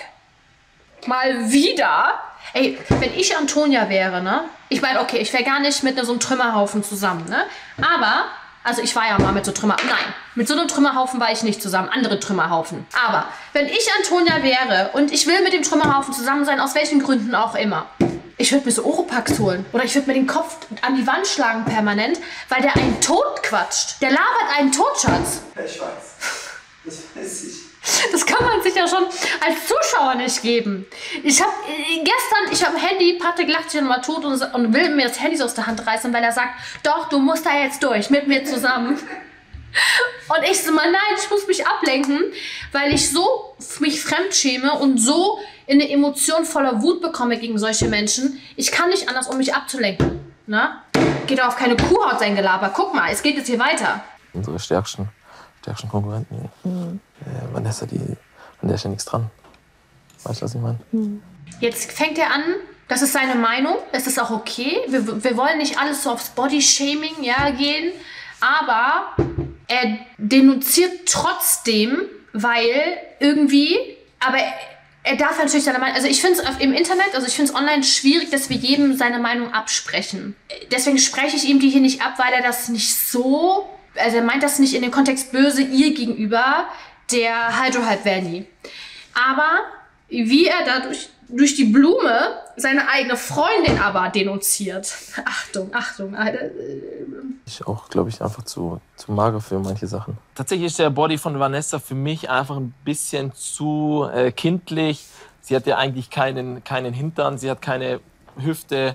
Mal wieder. Ey, wenn ich Antonia wäre, ne? Ich meine, okay, ich wäre gar nicht mit so einem Trümmerhaufen zusammen, ne? Aber, also ich war ja mal mit so mit so einem Trümmerhaufen war ich nicht zusammen, andere Trümmerhaufen. Aber, wenn ich Antonia wäre und ich will mit dem Trümmerhaufen zusammen sein, aus welchen Gründen auch immer, ich würde mir so Oropax holen. Oder ich würde mir den Kopf an die Wand schlagen permanent, weil der einen tot quatscht. Der labert einen tot, Schatz. Ich weiß. Das weiß ich. Das kann man sich ja schon als Zuschauer nicht geben. Ich habe ein Handy, Patrick lacht sich nochmal tot und will mir das Handy so aus der Hand reißen, weil er sagt, doch, du musst da jetzt durch, mit mir zusammen. Und ich so, nein, ich muss mich ablenken, weil ich so mich fremdschäme und so in eine Emotion voller Wut bekomme gegen solche Menschen. Ich kann nicht anders, um mich abzulenken. Na? Geht doch auf keine Kuhhaut sein Gelaber. Guck mal, es geht jetzt hier weiter. Unsere stärksten Konkurrenten. Vanessa, an der ist ja nichts dran. Weißt du, was ich meine? Jetzt fängt er an, das ist seine Meinung, es ist auch okay. Wir wollen nicht alles so aufs Body-Shaming gehen, aber er denunziert trotzdem, weil irgendwie, aber Er darf natürlich seine Meinung, also ich finde es im Internet, also ich finde es online schwierig, dass wir jedem seine Meinung absprechen. Deswegen spreche ich ihm die hier nicht ab, weil er das nicht so, also er meint das nicht in dem Kontext böse ihr gegenüber, der Hydro-Halbverni. Aber wie er dadurch durch die Blume seine eigene Freundin aber denunziert. Achtung, Achtung. Ich auch, glaube ich, einfach zu mager für manche Sachen. Tatsächlich ist der Body von Vanessa für mich einfach ein bisschen zu kindlich. Sie hat ja eigentlich keinen Hintern, sie hat keine Hüfte.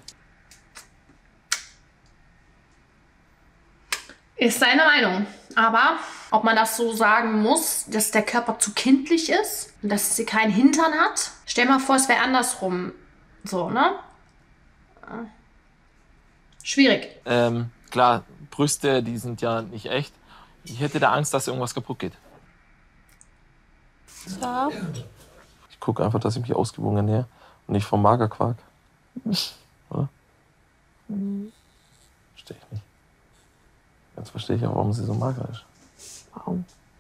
Ist seine Meinung. Aber ob man das so sagen muss, dass der Körper zu kindlich ist und dass sie keinen Hintern hat? Stell mal vor, es wäre andersrum. So, ne? Schwierig. Klar, Brüste, die sind ja nicht echt. Ich hätte da Angst, dass irgendwas kaputt geht. Ja. Ich gucke einfach, dass ich mich ausgewogen ernähre und nicht vom Magerquark. Oder? Verstehe ich nicht. Jetzt verstehe ich auch, warum sie so mager ist. Warum?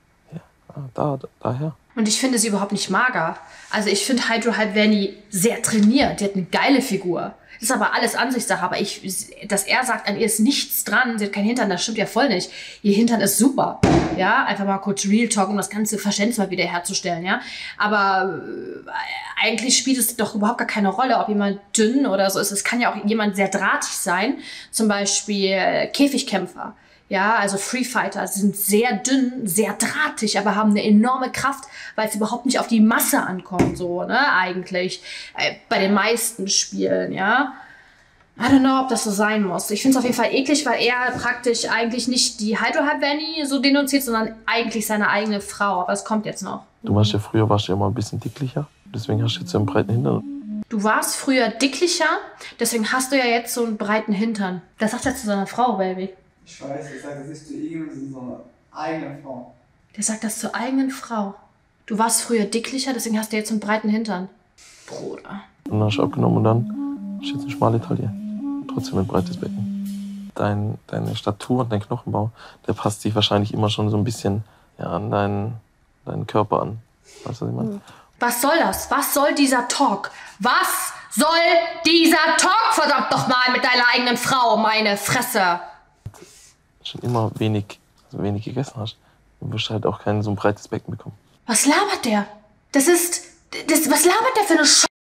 Ja, daher. Und ich finde sie überhaupt nicht mager. Also ich finde Hydro Halbverni sehr trainiert. Die hat eine geile Figur. Das ist aber alles Ansichtssache. Aber dass er sagt, an ihr ist nichts dran, sie hat keinen Hintern, das stimmt ja voll nicht. Ihr Hintern ist super. Ja, einfach mal kurz Real Talk, um das ganze Verständnis mal wieder herzustellen. Ja, aber eigentlich spielt es doch überhaupt gar keine Rolle, ob jemand dünn oder so ist. Es kann ja auch jemand sehr drahtig sein. Zum Beispiel Käfigkämpfer. Ja, also Freefighter sind sehr dünn, sehr drahtig, aber haben eine enorme Kraft, weil es überhaupt nicht auf die Masse ankommt, so, ne, eigentlich. Bei den meisten Spielen, ja. I don't know, ob das so sein muss. Ich finde es auf jeden Fall eklig, weil er praktisch eigentlich nicht die Hydro Halbverni so denunziert, sondern eigentlich seine eigene Frau. Aber es kommt jetzt noch. Du warst ja früher immer ein bisschen dicklicher, deswegen hast du jetzt so einen breiten Hintern. Du warst früher dicklicher, deswegen hast du ja jetzt so einen breiten Hintern. Das sagt er zu seiner Frau, Baby. Ich weiß, ich sage das nicht zu ihm, das ist so eine eigene Frau. Der sagt das zur eigenen Frau. Du warst früher dicklicher, deswegen hast du jetzt einen breiten Hintern. Bruder. Und dann hast du abgenommen und dann ist jetzt eine schmale Taille. Trotzdem ein breites Becken. Deine Statur und dein Knochenbau, der passt sich wahrscheinlich immer schon so ein bisschen an deinen Körper an. Weißt du, was ich meine? Was soll das? Was soll dieser Talk? Was soll dieser Talk, verdammt nochmal, mit deiner eigenen Frau, meine Fresse? Schon immer wenig gegessen hast, dann wirst du halt auch kein so ein breites Becken bekommen. Was labert der? Was labert der für eine Sch***?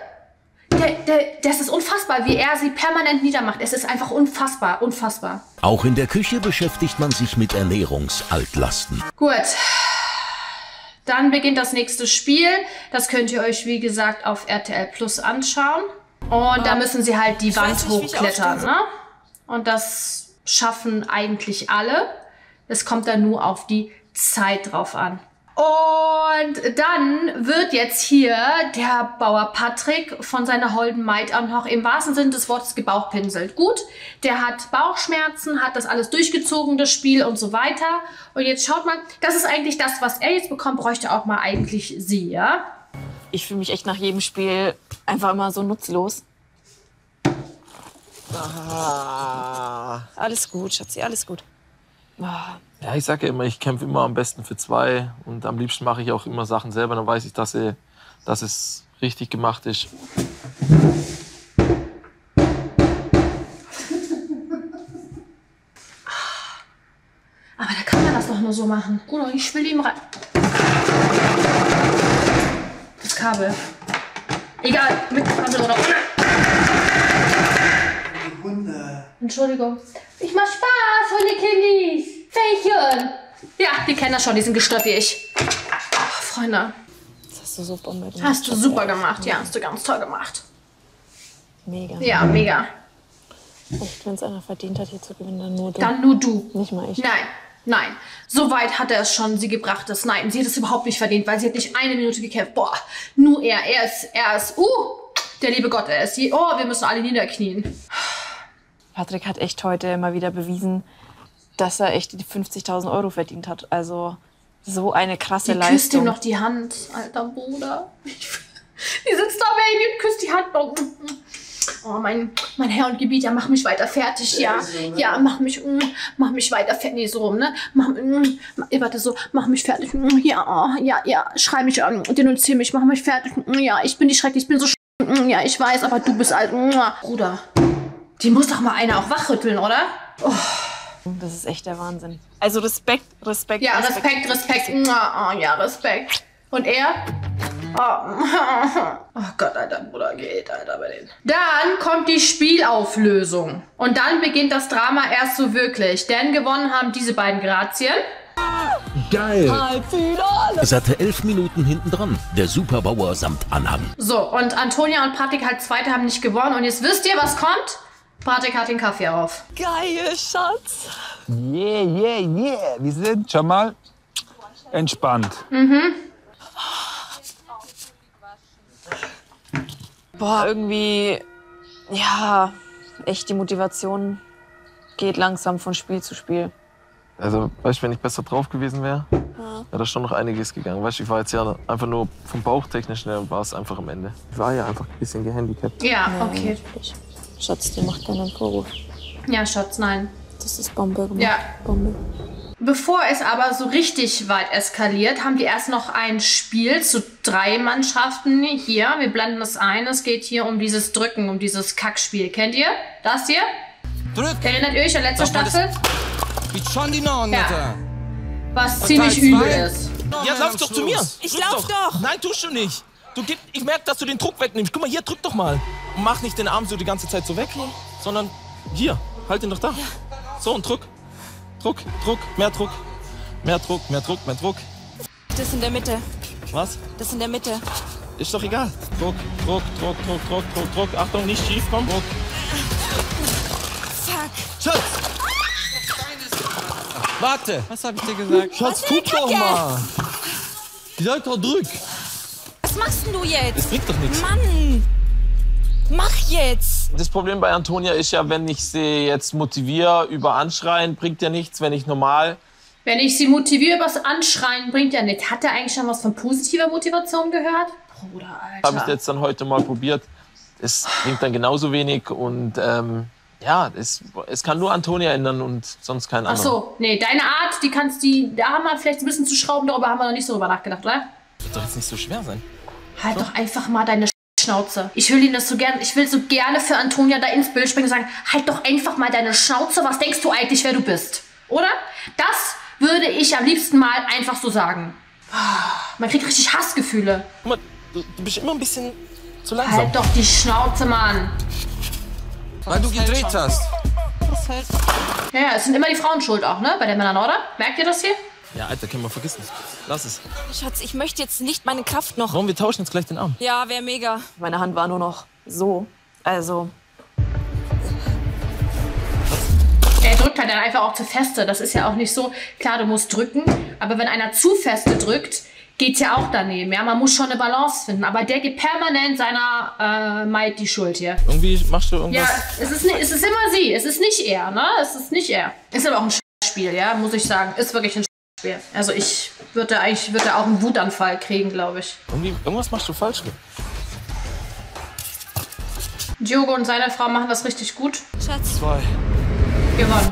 Das ist unfassbar, wie er sie permanent niedermacht. Es ist einfach unfassbar, unfassbar. Auch in der Küche beschäftigt man sich mit Ernährungsaltlasten. Gut. Dann beginnt das nächste Spiel. Das könnt ihr euch, wie gesagt, auf RTL Plus anschauen. Und da müssen sie halt die Wand hochklettern, ne? Und das schaffen eigentlich alle. Es kommt dann nur auf die Zeit drauf an. Und dann wird jetzt hier der Bauer Patrick von seiner holden Maid auch noch im wahrsten Sinne des Wortes gebauchpinselt. Gut, der hat Bauchschmerzen, hat das alles durchgezogen, das Spiel und so weiter. Und jetzt schaut mal, das ist eigentlich das, was er jetzt bekommt, bräuchte auch mal eigentlich sie, ja? Ich fühle mich echt nach jedem Spiel einfach immer so nutzlos. Alles gut, Schatzi, alles gut. Ja, ich sage ja immer, ich kämpfe immer am besten für zwei und am liebsten mache ich auch immer Sachen selber, dann weiß ich, dass es richtig gemacht ist. Aber da kann man das doch nur so machen. Bruder, ich will ihm rein. Das Kabel. Egal, mit Kabel oder ohne. Entschuldigung. Ich mach Spaß, Hundekindis. Fähchen. Ja, die kennen das schon, die sind gestört wie ich. Oh, Freunde. Das hast du super gemacht. Hast du super gemacht, ja. Hast du ganz toll gemacht. Mega. Ja, mega. Echt, wenn es einer verdient hat, hier zu gewinnen, dann nur du. Dann nur du. Nicht mal ich. Nein. So weit hat er es schon sie gebracht. Nein, sie hat es überhaupt nicht verdient, weil sie hat nicht eine Minute gekämpft. Boah, nur er. Er ist, der liebe Gott, er ist wir müssen alle niederknien. Patrick hat echt heute mal wieder bewiesen, dass er echt die 50.000 Euro verdient hat. Also so eine krasse Leistung. Küsst ihm noch die Hand, alter Bruder. Die sitzt da, Baby, und küsst die Hand. Oh, mein Herr und Gebieter, mach mich weiter fertig, ja. Ja, mach mich weiter fertig. Nee, so rum, ne? Warte, so, mach mich fertig. Ja, schrei mich an, denunziere mich, mach mich fertig. Ja, ich bin die Schreckliche, ich bin so ja, ich weiß, aber du bist alt. Bruder, die muss doch mal einer auch wachrütteln, oder? Oh. Das ist echt der Wahnsinn. Also Respekt. Ja, Respekt. Ja, Respekt. Und er? Oh Gott, Alter, Bruder, geht, Alter, bei denen. Dann kommt die Spielauflösung. Und dann beginnt das Drama erst so wirklich. Denn gewonnen haben diese beiden Grazien. Geil! Satte 11 Minuten hinten dran. Der Superbauer samt Anhang. So, und Antonia und Patrick halt Zweite haben nicht gewonnen. Und jetzt wisst ihr, was kommt? Patrick hat den Kaffee auf. Geil, Schatz. Yeah. Wir sind schon mal entspannt. Boah, irgendwie, ja, echt die Motivation geht langsam von Spiel zu Spiel. Also, weißt du, wenn ich besser drauf gewesen wäre, wäre da schon noch einiges gegangen. Weißt du, ich war jetzt ja einfach nur vom Bauchtechnisch her, war es einfach am Ende. Ich war ja einfach ein bisschen gehandicapt. Ja, okay. Schatz, dir macht keinen Vorwurf. Ja, Schatz, nein. Das ist Bombe gemacht. Ja. Bombe. Bevor es aber so richtig weit eskaliert, haben die erst noch ein Spiel zu 3 Mannschaften hier. Wir blenden das ein. Es geht hier um dieses Drücken, um dieses Kackspiel. Kennt ihr? Das hier? Drück. Erinnert ihr euch an letzte Staffel? Geht schon die Norn, Ja. Was ziemlich übel ist. Ja, lauf doch zu mir. Ich lauf doch. Nein, tust du nicht. Ich merke, dass du den Druck wegnimmst. Guck mal, hier, drück doch mal. Und mach nicht den Arm so die ganze Zeit so weg, sondern hier, halt ihn doch da. So, und Druck. Druck, mehr Druck. Mehr Druck. Das in der Mitte. Was? Das in der Mitte. Ist doch egal. Druck. Achtung, nicht schief, komm. Druck. Fuck. Schatz! Warte! Was hab ich dir gesagt? Schatz, guck doch mal! Die sagt doch drück! Was machst denn du jetzt? Das bringt doch nichts. Mann! Mach jetzt! Das Problem bei Antonia ist ja, wenn ich sie jetzt motiviere über Anschreien, bringt ja nichts. Wenn ich normal... Wenn ich sie motiviere übers Anschreien, bringt ja nichts. Hat er eigentlich schon was von positiver Motivation gehört? Bruder, Alter. Habe ich jetzt dann heute mal probiert. Es bringt dann genauso wenig und ja, es kann nur Antonia ändern und sonst kein Ach anderer. so, nee, deine Art, da haben wir vielleicht ein bisschen zu schrauben, darüber haben wir noch nicht so drüber nachgedacht, oder? Wird doch jetzt nicht so schwer sein. Halt doch einfach mal deine Schnauze. Ich will so gerne für Antonia da ins Bild springen und sagen, halt doch einfach mal deine Schnauze, was denkst du eigentlich, wer du bist? Oder? Das würde ich am liebsten mal einfach so sagen. Man kriegt richtig Hassgefühle. Guck mal, du bist immer ein bisschen zu langsam. Halt doch die Schnauze, Mann. Weil du gedreht hast. Ja, es sind immer die Frauen schuld auch, ne? Bei den Männern, oder? Merkt ihr das hier? Ja, Alter, können wir vergessen. Lass es. Schatz, ich möchte jetzt nicht meine Kraft noch. Warum? Wir tauschen jetzt gleich den Arm. Ja, wäre mega. Meine Hand war nur noch so. Also. Er drückt halt dann einfach auch zu feste. Das ist ja auch nicht so. Klar, du musst drücken. Aber wenn einer zu feste drückt, geht's ja auch daneben. Ja, man muss schon eine Balance finden. Aber der gibt permanent seiner Maid die Schuld hier. Irgendwie machst du irgendwas. Ja, es ist immer sie. Es ist nicht er, ne? Es ist nicht er. Ist aber auch ein Spiel, ja, muss ich sagen. Ist wirklich ein Spiel. Also ich würde auch einen Wutanfall kriegen, glaube ich. Irgendwas machst du falsch. Diogo und seine Frau machen das richtig gut. Schatz. 2. Gewonnen.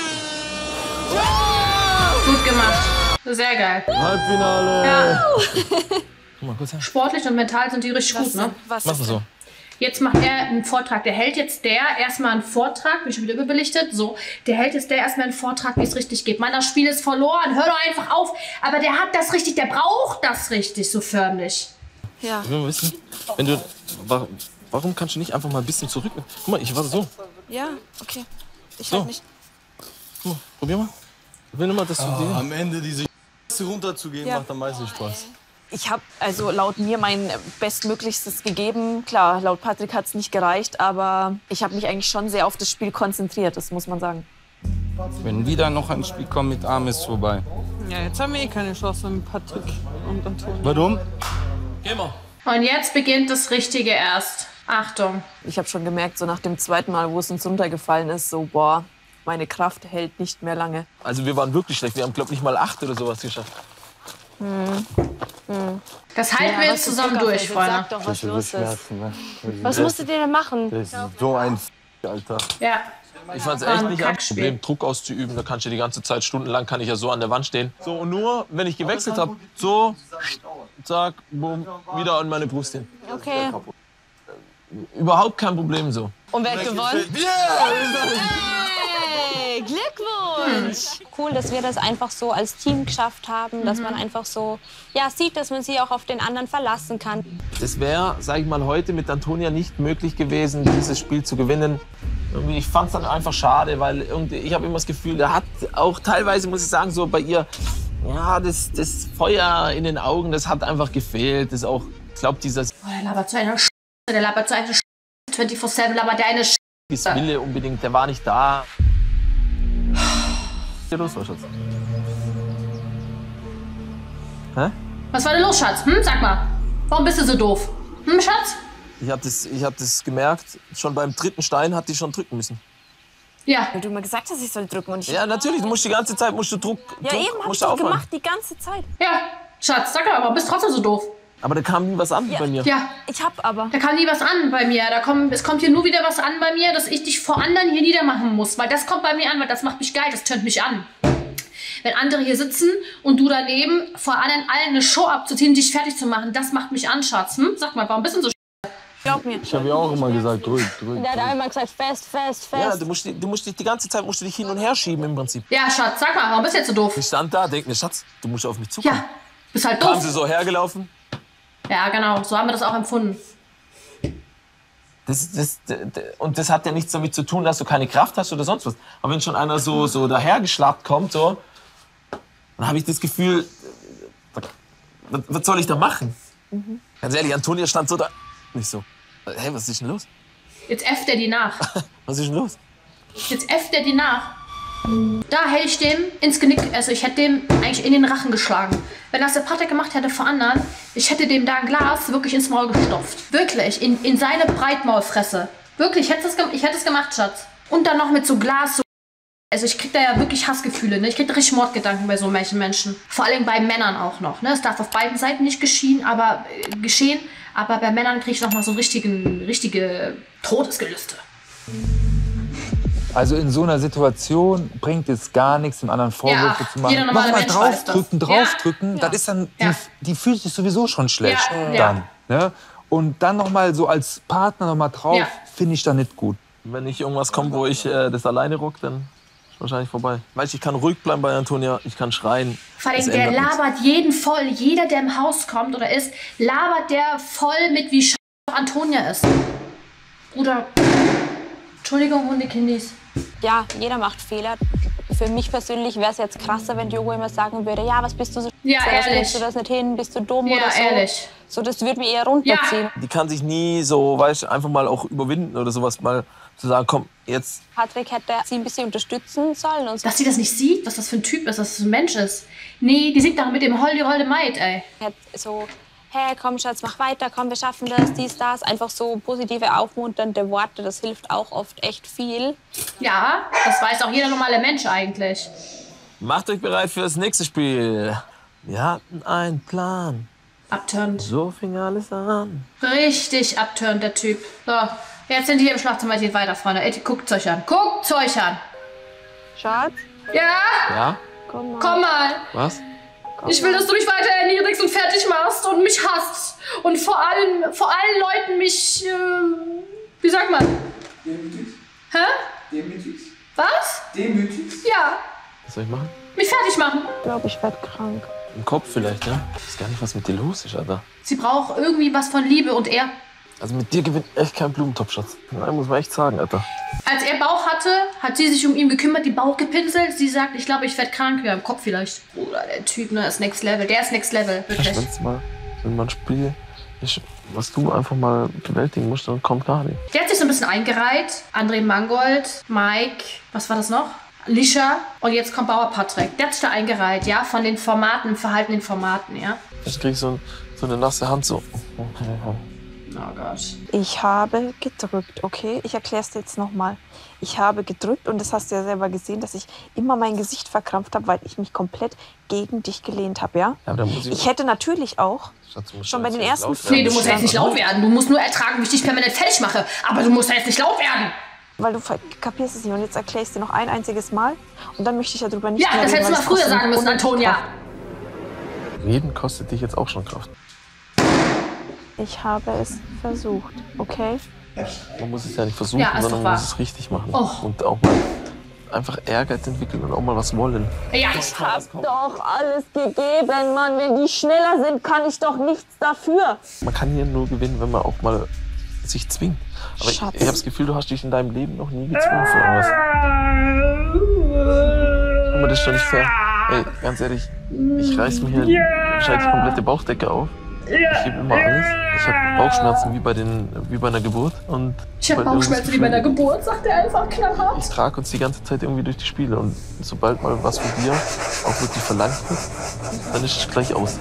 Gut gemacht. Sehr geil. Halbfinale. Ja. Guck mal, kurz her. Sportlich und mental sind die richtig gut, ne? Mach mal so. Jetzt macht er einen Vortrag. Der hält jetzt erstmal einen Vortrag. Bin ich schon wieder überbelichtet. So. Der hält jetzt erstmal einen Vortrag, wie es richtig geht. Mann, das Spiel ist verloren. Hör doch einfach auf. Aber der hat das richtig. Der braucht das richtig, so förmlich. Ja. Ich will mal wissen, warum kannst du nicht einfach mal ein bisschen zurück? Guck mal, ich war so. Ja, okay. Ich So. halt nicht. Guck mal, probier mal. Ich will nur mal, dass du Am Ende diese runterzugehen, Ja. macht am meisten Spaß. Ich habe also laut mir mein Bestmöglichstes gegeben. Klar, laut Patrick hat es nicht gereicht, aber ich habe mich eigentlich schon sehr auf das Spiel konzentriert, das muss man sagen. Wenn wieder noch ein Spiel kommt mit Arm, ist vorbei. Ja, jetzt haben wir keine Chance mit Patrick und Antonio. Warum? Geh mal. Und jetzt beginnt das Richtige erst. Achtung. Ich habe schon gemerkt, so nach dem zweiten Mal, wo es uns runtergefallen ist, so boah, meine Kraft hält nicht mehr lange. Also wir waren wirklich schlecht. Wir haben, glaube ich, nicht mal 8 oder sowas geschafft. Das halten wir jetzt zusammen durch, Freunde. Sag doch, was los ist. Ne? Was musstet ihr denn machen? Das ist so ein Alter. Ja. Ich fand es echt nicht ein Problem, Druck auszuüben. Da kann ich ja die ganze Zeit, stundenlang kann ich ja so an der Wand stehen. So, und nur, wenn ich gewechselt habe, so, zack, bumm, wieder an meine Brust hin. Okay. Überhaupt kein Problem so. Und wer hat gewonnen? Hey, Glückwunsch! Cool, dass wir das einfach so als Team geschafft haben, dass man einfach so sieht, dass man sich auch auf den anderen verlassen kann. Das wäre, sag ich mal, heute mit Antonia nicht möglich gewesen, dieses Spiel zu gewinnen. Irgendwie, ich fand es dann einfach schade, weil irgendwie, ich habe immer das Gefühl, der hat auch teilweise, muss ich sagen, so bei ihr, ja, das Feuer in den Augen, das hat einfach gefehlt. Das auch, ich glaube, dieser der labert so eine Sch***, der labert so eine Sch***, 24/7 labert der eine Sch***. Wille unbedingt, der war nicht da. Was ist los, Schatz? Hä? Was war denn los, Schatz? Sag mal. Warum bist du so doof? Schatz? Ich hab das gemerkt, schon beim 3. Stein hat die schon drücken müssen. Ja. Weil du mal gesagt hast, ich soll drücken und ich... Ja, natürlich, du musst die ganze Zeit Druck. Ja, eben, hab ich doch gemacht, die ganze Zeit. Ja, Schatz, sag mal, warum bist du trotzdem so doof? Aber da kam nie was an bei mir. Ja. Ich hab aber... Da kam nie was an bei mir. Es kommt hier nur wieder was an bei mir, dass ich dich vor anderen hier niedermachen muss. Weil das kommt bei mir an, weil das macht mich geil, das tönt mich an. Wenn andere hier sitzen und du daneben vor allen eine Show abzuziehen, dich fertig zu machen, das macht mich an, Schatz. Sag mal, warum bist du so Glaub mir. Ich habe ja auch immer gesagt, ruhig. Der hat einmal gesagt, fest. Ja, du musst dich die ganze Zeit dich hin und her schieben im Prinzip. Ja, Schatz, sag mal, warum bist du jetzt so doof? Ich stand da, denk mir, Schatz, du musst auf mich zukommen. Ja, bist halt doof. Kam sie so hergelaufen? Ja, genau, so haben wir das auch empfunden. Und das hat ja nichts damit zu tun, dass du keine Kraft hast oder sonst was. Aber wenn schon einer so dahergeschlappt kommt, so, dann habe ich das Gefühl, was soll ich da machen? Ganz ehrlich, Antonia stand so da. Nicht so. Hey, was ist denn los? Jetzt äfft er die nach. Was ist denn los? Jetzt äfft er die nach. Da hätte ich dem ins Genick, also ich hätte dem eigentlich in den Rachen geschlagen. Wenn das der Patrick gemacht hätte vor anderen, ich hätte dem da ein Glas wirklich ins Maul gestopft. Wirklich, in seine Breitmaulfresse. Wirklich, ich hätte es gemacht, Schatz. Und dann noch mit so Glas, so. Also ich krieg da ja wirklich Hassgefühle, ne? Ich krieg richtig Mordgedanken bei so manchen Menschen. Vor allem bei Männern auch noch, ne? Es darf auf beiden Seiten nicht geschehen, aber bei Männern krieg ich noch mal so richtige Todesgelüste. Also in so einer Situation bringt es gar nichts, dem anderen Vorwürfe zu machen. Nochmal draufdrücken, das ist dann, die fühlt sich sowieso schon schlecht dann. Ne? Und dann nochmal so als Partner nochmal drauf, finde ich dann nicht gut. Wenn nicht irgendwas kommt, wo ich das alleine ruck, dann ist wahrscheinlich vorbei. Weißt, ich kann ruhig bleiben bei Antonia, ich kann schreien. Vor allem, der labert jeden voll. Jeder, der im Haus kommt oder ist, labert der voll mit, wie Antonia ist. Bruder, Entschuldigung, Hundekindis. Ja, jeder macht Fehler. Für mich persönlich wäre es jetzt krasser, wenn Diogo immer sagen würde, ja, was bist du so ja, was ehrlich. legst du das nicht hin, bist du dumm ja, oder so. Ehrlich. So, das würde mir eher runterziehen. Die kann sich nie so, weißt, einfach mal auch überwinden oder sowas, mal zu sagen, komm, jetzt. Patrick hätte sie ein bisschen unterstützen sollen. Und so. Dass sie das nicht sieht, was das für ein Typ ist, dass das ein Mensch ist. Nee, die singt doch mit dem Holde Maid, ey. So, hey, komm Schatz, mach weiter, komm, wir schaffen das, dies, das. Einfach so positive, aufmunternde Worte, das hilft auch oft echt viel. Ja, das weiß auch jeder normale Mensch eigentlich. Macht euch bereit für das nächste Spiel. Wir hatten einen Plan. Abturnt. So fing alles an. Richtig abturnt, der Typ. So, jetzt sind die hier im Schlafzimmer, geht weiter, Freunde. Ey, guckt's euch an. Guckt's euch an. Schatz? Ja? Ja? Komm mal. Was? Ich will, dass du mich weiter erniedrigst und fertig machst und mich hasst. Und vor allen Leuten mich, wie sagt man? Demütigst. Hä? Demütigst. Was? Demütigst? Ja. Was soll ich machen? Mich fertig machen. Ich glaube, ich werde krank. Im Kopf vielleicht, ja? Ich weiß gar nicht, was mit dir los ist, Alter. Sie braucht irgendwie was von Liebe und er. Also mit dir gewinnt echt kein Blumentopf, Schatz. Nein, muss man echt sagen, Alter. Als er Bauch hatte, hat sie sich um ihn gekümmert, die Bauch gepinselt. Sie sagt, ich glaube, ich werde krank. Ja, im Kopf vielleicht. Bruder, der Typ, ne, ist Next Level. Der ist Next Level, wirklich. Wenn man ein Spiel ist, was du einfach mal bewältigen musst, dann kommt gar nicht. Der hat sich so ein bisschen eingereiht. André Mangold, Mike, was war das noch? Lisha und jetzt kommt Bauer Patrick. Der hat sich da eingereiht, ja, von den Formaten, verhaltenen Formaten, ja. Ich krieg so eine nasse Hand so. Oh Gott. Ich habe gedrückt, okay? Ich erkläre es dir jetzt nochmal. Ich habe gedrückt und das hast du ja selber gesehen, dass ich immer mein Gesicht verkrampft habe, weil ich mich komplett gegen dich gelehnt habe, ja? Ja, aber dann muss Ich hätte natürlich auch schon bei den ersten... Nee, du musst ja jetzt nicht laut werden. Du musst nur ertragen, wie ich dich permanent fertig mache. Aber du musst ja jetzt nicht laut werden. Weil du kapierst es nicht und jetzt erkläre ich es dir noch ein einziges Mal und dann möchte ich ja darüber nicht Ja, mehr das reden, hättest du weil mal es früher sagen müssen, kostet Antonia. Reden kostet dich jetzt auch schon Kraft. Ich habe es versucht, okay? Man muss es ja nicht versuchen, Ja, ist sondern doch man wahr. muss es richtig machen. Oh. Und auch mal einfach Ehrgeiz entwickeln und auch mal was wollen. Ja. Ich hab doch alles gegeben, Mann. Wenn die schneller sind, kann ich doch nichts dafür. Man kann hier nur gewinnen, wenn man auch mal sich zwingt. Aber ich habe das Gefühl, du hast dich in deinem Leben noch nie gezwungen für irgendwas. Aber das ist doch nicht fair. Ey, ganz ehrlich, ich reiß mir hier wahrscheinlich die komplette Bauchdecke auf. Ich gebe immer alles. Ich habe Bauchschmerzen wie bei einer Geburt. Und Ich habe Bauchschmerzen wie bei der Geburt, sagt er einfach knallhart. ich trage uns die ganze Zeit irgendwie durch die Spiele. Und sobald mal was von dir auch wirklich verlangt wird, dann ist es gleich aus.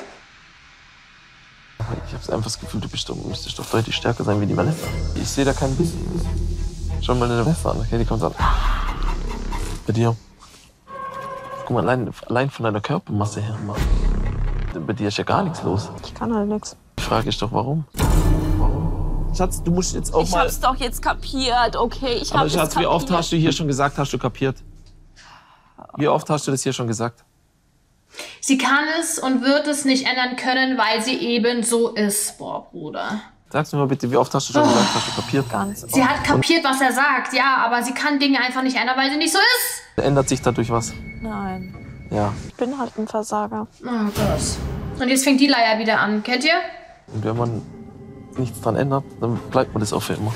Ich habe einfach das Gefühl, du müsstest doch deutlich stärker sein wie die Vanessa. Ich sehe da keinen Biss. Schau mal eine Vanessa an, okay? Die kommt an. Bei dir. Guck mal, allein von deiner Körpermasse her, Mann. Bei dir ist ja gar nichts los. Ich kann halt nichts. Die Frage ist doch, warum? Schatz, du musst jetzt auch Ich mal... hab's doch jetzt kapiert, okay? Ich Aber hab's Schatz, wie oft kapiert. hast du hier schon gesagt, hast du kapiert? Wie oft hast du das hier schon gesagt? Sie kann es und wird es nicht ändern können, weil sie eben so ist. Boah, Bruder. Sag's mir mal bitte, wie oft hast du schon gesagt, hast du kapiert? Sie hat kapiert, was er sagt, ja, aber sie kann Dinge einfach nicht ändern, weil sie nicht so ist. Ändert sich dadurch was? Nein. Ja. Ich bin halt ein Versager. Oh Gott. Und jetzt fängt die Leier wieder an, kennt ihr? Und wenn man nichts dran ändert, dann bleibt man das auch für immer.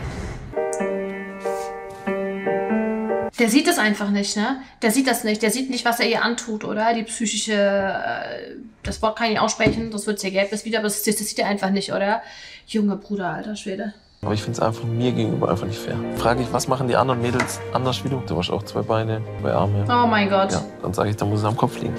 Der sieht das einfach nicht, ne? Der sieht das nicht. Der sieht nicht, was er ihr antut, oder? Die psychische... das Wort kann ich nicht aussprechen, das wird sehr gelb das wieder, aber das sieht er einfach nicht, oder? Junge Bruder, alter Schwede. Aber ich finde es einfach mir gegenüber einfach nicht fair. Frage ich, was machen die anderen Mädels anders wie du? Du hast auch 2 Beine, 2 Arme. Oh mein Gott. Ja, dann sage ich, da muss es am Kopf liegen.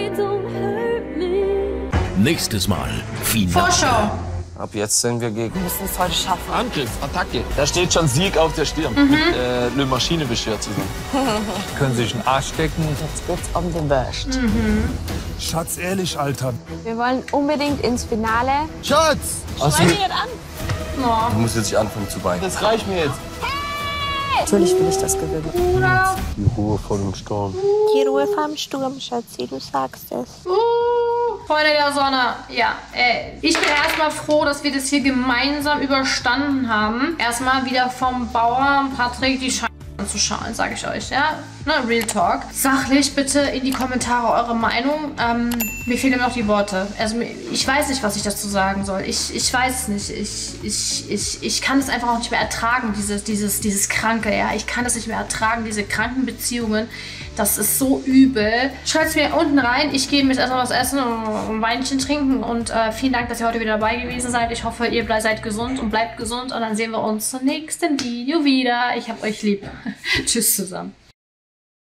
Nächstes Mal Finale. Vorschau. Ab jetzt sind wir gegen. Wir müssen es heute schaffen. Angriff, Attacke. Da steht schon Sieg auf der Stirn. Mhm. Mit Le Maschine beschwert zusammen. Können sich einen Arsch stecken. Jetzt geht's um den Burst. Schatz, ehrlich, Alter. Wir wollen unbedingt ins Finale. Schatz! Schrei mich nicht an. Oh. Du musst jetzt nicht anfangen zu weinen. Das reicht mir jetzt. Natürlich will ich das gewinnen. Bruder. Die Ruhe vor dem Sturm. Die Ruhe vom Sturm, Schatzi, du sagst es. Freunde der Sonne, ja, ich bin erstmal froh, dass wir das hier gemeinsam überstanden haben. Erstmal wieder vom Bauer Patrick die Scheiße anzuschauen, sage ich euch, ja. Ne, Real Talk. Sachlich bitte in die Kommentare eure Meinung. Mir fehlen noch die Worte. Also ich weiß nicht, was ich dazu sagen soll. Ich weiß es nicht. Ich kann es einfach auch nicht mehr ertragen, dieses Kranke, ja. Ich kann es nicht mehr ertragen, diese kranken Beziehungen. Das ist so übel. Schreibt es mir unten rein. Ich gehe mir jetzt erstmal was essen und ein Weinchen trinken. Und vielen Dank, dass ihr heute wieder dabei gewesen seid. Ich hoffe, ihr seid gesund und bleibt gesund. Und dann sehen wir uns zum nächsten Video wieder. Ich hab euch lieb. Tschüss zusammen.